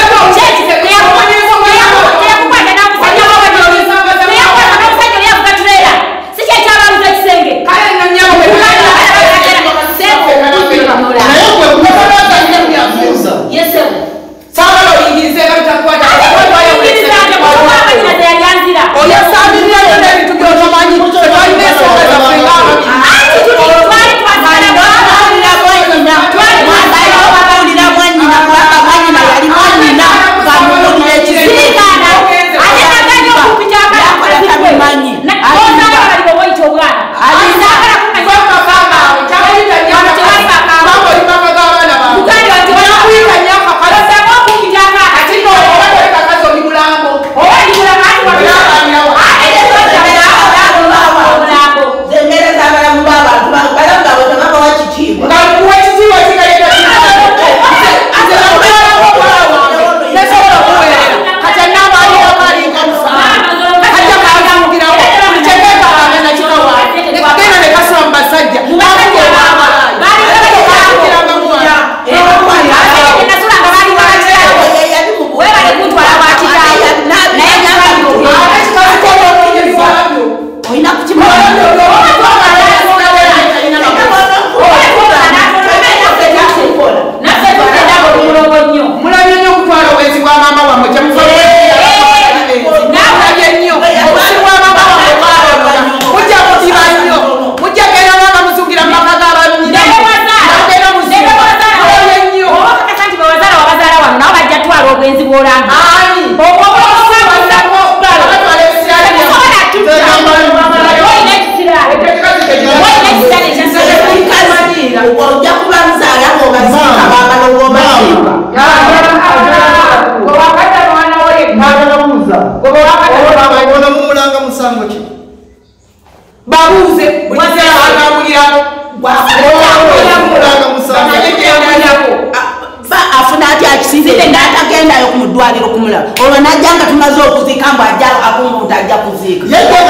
olwo najjanga tumaze okuziika mbu ajja akumbuta ajja kuziika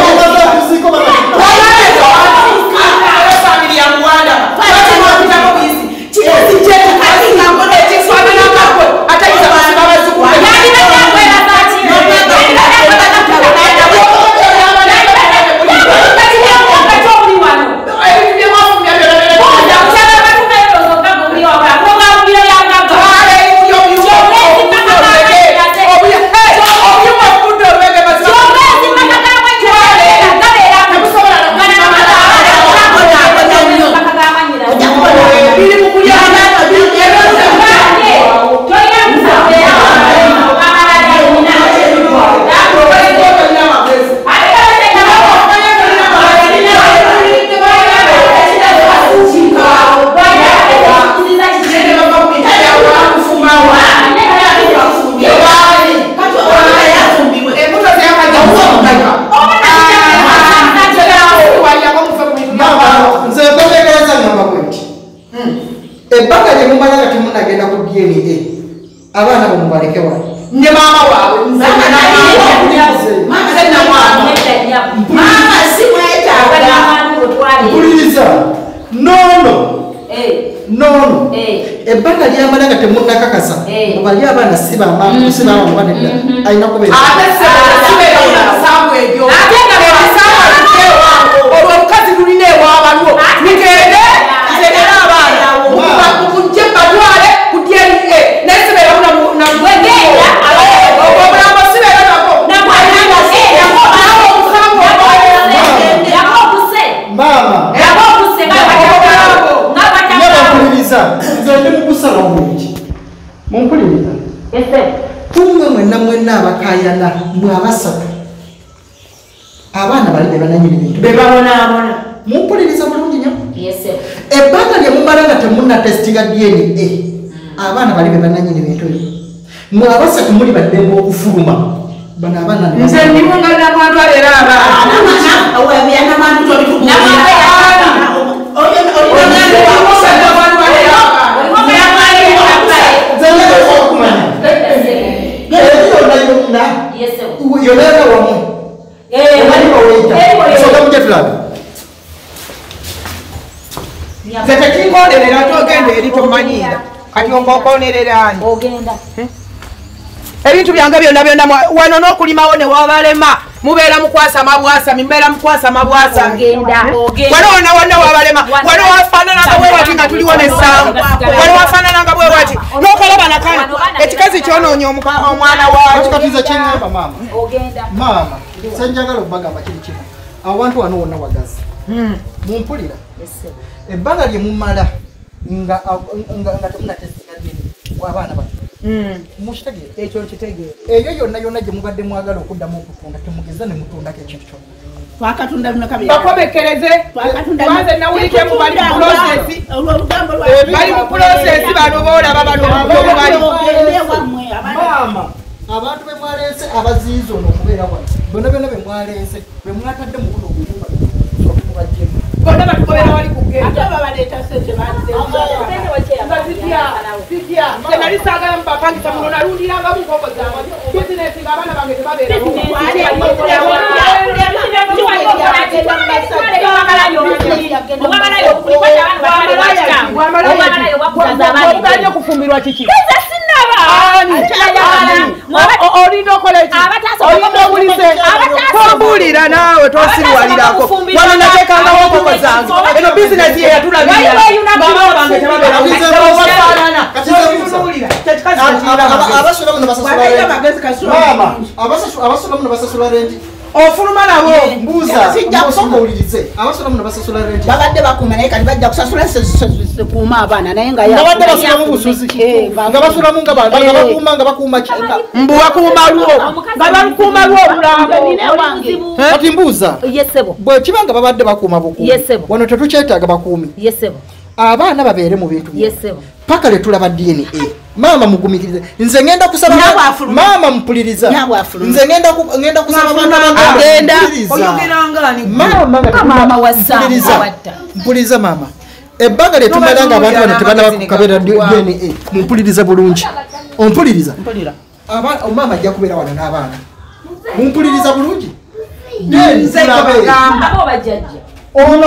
ebbanga lye mumanya nga temunagenda ku DNA abaana bo mubaleke wali ne maama waabwe maama simwetaaga mpuliriza noono ebbanga lyamala nga temunakakasa mubali abaana sibamamubanedda alina kubeera olwo omukazi lulina ewabalwo mugende nzegera abaana mujje batwale ku DNA naye sibeera obulambo sibeera nako tusalawo bulungi mumpuliriza tumwe mwenna abakayana mwabasatu abaana bali bebananyini bintu bebabonaabona mumpuliriza bulungi nyo ebbanga lyemumala nga temunatestinga DNA abaana bali bebananyini bintu mwabasatu muli baddembe okufuluma bano abaana nze ndimungana abantu alera yolera wamu nze tekinkonerera togenda eri tomanyira kati onkokonererani ebintu byange byonna byonna wano n'okulimawo ne wabalema mubeera mukwasa mabwasa mbeera mukwasa mabwasa wano wonna wonna wabalema wano wafaanananga bwe wati nga tuliwo n'essangu wano wafaanananga bwe wati n'okalaba nakana ekikazi kyonoonya omwana wakikatiza kyeŋŋamba maama senjagala okubagamba kiri kimu abantu wano wonna wagazi mumpulira ebbanga lye mumala nga temunatesiga dini w'abaana bato mukitegeera ekyo nkitegeera eyo yonna yonna gye mubadde mwagala okuddamu okutunda temugeza ne mutundako ekintu kyonna bakomekereze banze nawulike mu bali mu prosesi bali mu prosesi bano boolaba bano bali maama abantu be mwaleese abaziiza ono okubeera wano byonna byonna be mwaleese be mwatadde mu buno obuyumba mubajjemu bonna batukobera wali kugenda tenali saagala mubapangisa muno nalundirangamu nkoko zange bizinesi ng'abaana bange tebabeeraobanye okufumbirwa kiki olinda okoleki olinda obulize tombuulira naawe tosirwalirako wano nateekangawo nkoko zange eno bizinesi yeyatulabirira ng'abaana bange tebabeerafaanana abasula muno basasula renti ofuluma nabo mbuuza owulirize abasula muno basasula renti babadde bakuuma naye kati bajja kusasula sekuuma abaana naye nga babadde basulamu busuzi nga basulamu nga bakuuma nga bakuuma mbu bakuuma lwo nga bakuuma lwo obulambo kati mbuuza bwe kiba nga babadde bakuuma bukuumi wano tetukyetaaga bakuumi abaana babeere mu bintu paka letulaba DNA maama mugumikirize nze ngenda kusaba maama mpuliriza nze ngenda kusaba agenda oyogerangani mama wasanga mpuliriza maama ebbanga lyetumala nga abantu bano tebanabakabeera DNA mumpulirize bulungi ompuliriza maama ajja kubeera wano n'abaana mumpuliriza bulungi ono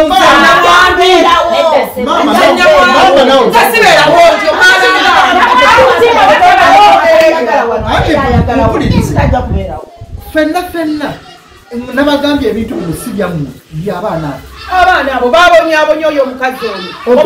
fenna nabagambye ebintu bino si byammwe byabaana abaana abo babonyabonya oyo omukazi oyo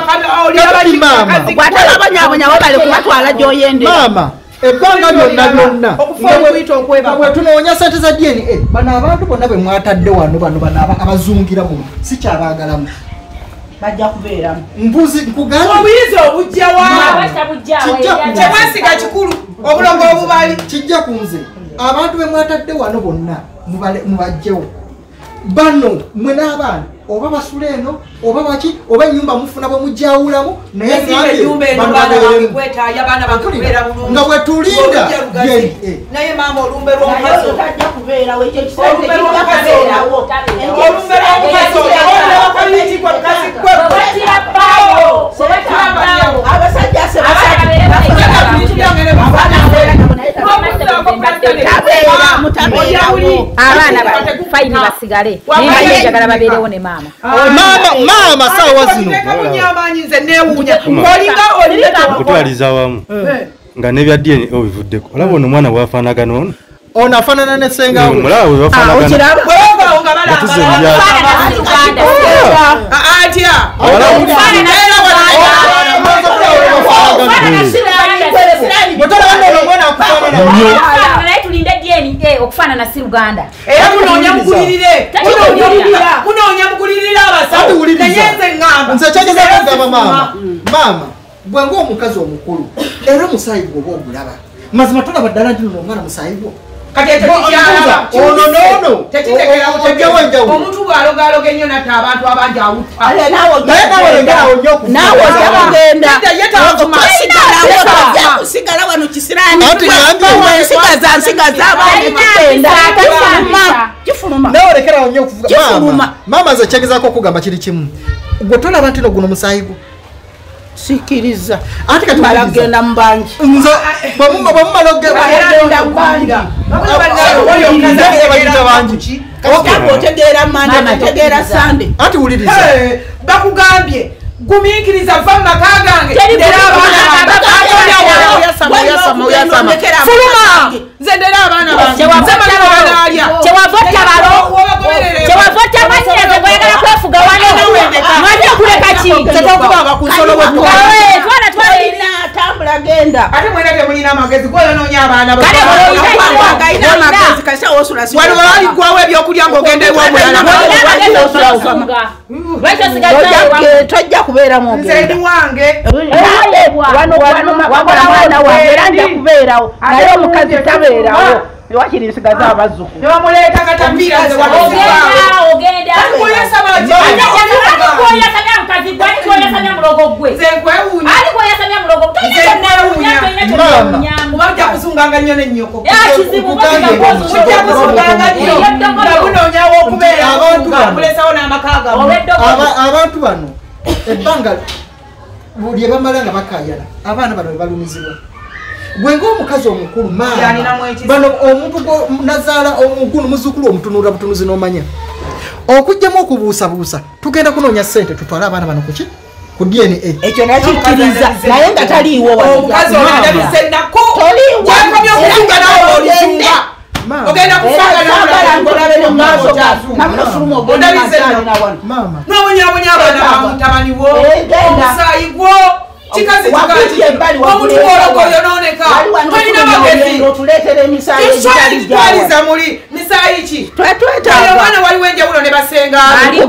bwatalabonyabonya wabale kubatwala gyoyende maama ebbanga byonna bwe tunoonya sente za DNA bano abantu bonna bwe mwatadde wano bano abazungira muno si kyabaagalamu bajja kubeeramu mbuzi nkugamba obuyizi obujjawa kyemwesiga kikulu obulongo obubali kijja ku nze abantu be mwatadde wano bonna mubajjewo bano mwe n'abaana oba basula eno oba baki oba ennyumba mufuna bwe mujjawulamu naye nga bwe tulinda naye maama olumbe lw'omukazi abaana fayini basigale njagala babeerewo ne maama maama saawa zino munyamanyi nze neewuunya olinga okutwaliza wamu nga nebya DNA obivuddeko olaba ono omwana bwafaanagana ono afaanana ne senga mulaba bwe bafaanagana okufaanana si luganda era munoonya mugulirire abasatu naye nze ŋŋamba nze kyageza kugamba maama bwe ng'omukazi omukulu era omusaayi gwe oba ogulaba mazima tolaba ddala nti luno omwana musaayi gwo kati tekikyalaba ono noono tekitegerawo enjawulo omuntu bw'alogaloga ennyo natta abantu abangi awutta naye nawe lengerawo nnyo naawe ojja okugenda kusigala wano kisirani nsigaza abangi kugenda kifuluma nawe olekerawo nnyo okuvuga maama nze kyegezaako okugamba kiri kimu gwe tolaba nti no guno musaayi gwo sikiriza ate kati balagenda mu bangi nze bwemumala bagenda mu bangi bangi otegeera mande nategeera sande ati wuliriza bakugambye gumiikiriza va mu maka gange fuluma nze ndera abaana kyewavota manyiraze gwayagala kwefuga wanomaze kuleka ki tambula genda ate mwena temulina amagezi gwoyonoonya abaana waliwo aligwawo ebyokulya ng'ogenda ew'omulala tojja kubeeramu nze ndi wange mwana wange era nja kubeerawo naye omukazi tabeerawo wakiri nsigaza abazzukulu nebamuleeta katambiira nze wajja kusunganga nnyo nennyoko ojja kusunganga nnyo nabunoonyawo okubeera mulesawo n'amaka gawe abantu bano ebbanga buli ebamala nga bakayana abaana bano bebalumizibwa gwe ng'omukazi omukulu bano omuntu nazaala omukulu muzukulu omutunulira butunuzi n'omanya okugjamu okubuusabuusa tugenda kunoonya ssente tutwale abaana bano kuki ku DNA ekyo nakikkiriza naye nga taliiwo omukazi oladabize nako gyakomye okusunga nawe olisunga ogenda kusanganaondabizenowonyawonya abaana bamutabani wo omusaayi gwo kikazi omuntu wologo yonooneka tolina magezi kiswalitwaliza muli misaayi ki omwana waliwo enjawulo ne basenga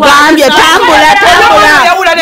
yawula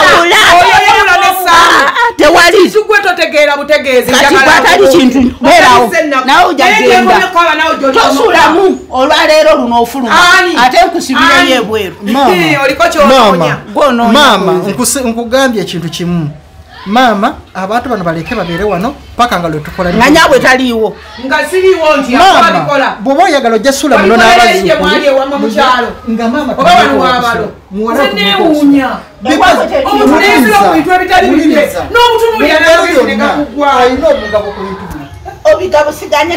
tewali gwe totegeera butegeezi atali kintu beerawo nawe ojagenda tosulamu olwaleero luno ofuluma ate nkusibireyo ebweru oliko kyononya maama nkugambye ekintu kimu maama abantu bano baleke babeere wano paka nga lwetukola nga nyaabwe taliiwo nga siriiwo nti abalikola bwoba oyagala ojja sula muno n'abamukyalo nga maama oba wano wabalo zinewuunya omutuneezera mu bintu ebitali bibye n'omutunulira nagugwa alina omugabo ku bintu bino obigabo siganye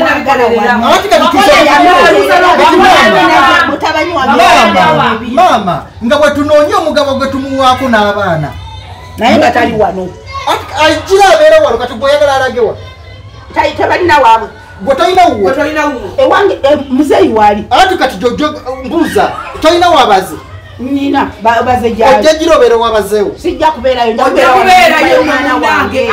maama nga bwetunoonya omugabo gwe tumuwaako n'abaana naye nga tali wano ajira abeera wano kati gweoyagala alagewa tebalina waabwe gwe tolina ewange muzeeyi waali ati kati jojo mbuuza tolina wabaze nina baze gyali ojja gira obeere wabazeewo sijja kubeerayo kubeerayo omwana wange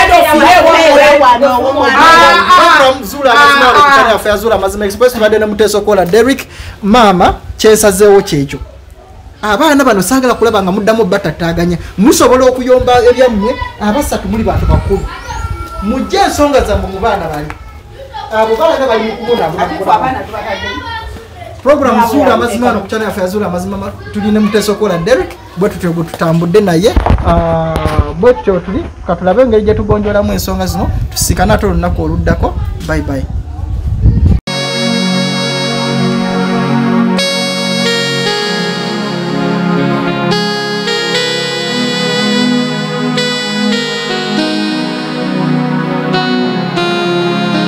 zuula amazima olekitani yaffe yazuula amazima express tubadde ne muteesa okola Derrick maama kyensazeewo kyekyo abaana bano saagala kulaba nga muddamu batattaaganya musobola okuyomba ebyammwe abasatu muli bantu bakulu mujje ensonga zammwe mu baana bali abo baana bali mukubona program zuula amazima wano ku channel yaffe yazuula amazima tuline muteesa okola Derrick bwe tutyo bwe tutambudde naye bwe tutyo tuli katulabe engeri gye tugonjolamu ensonga zino tusikana ate olunaku oluddako bye bye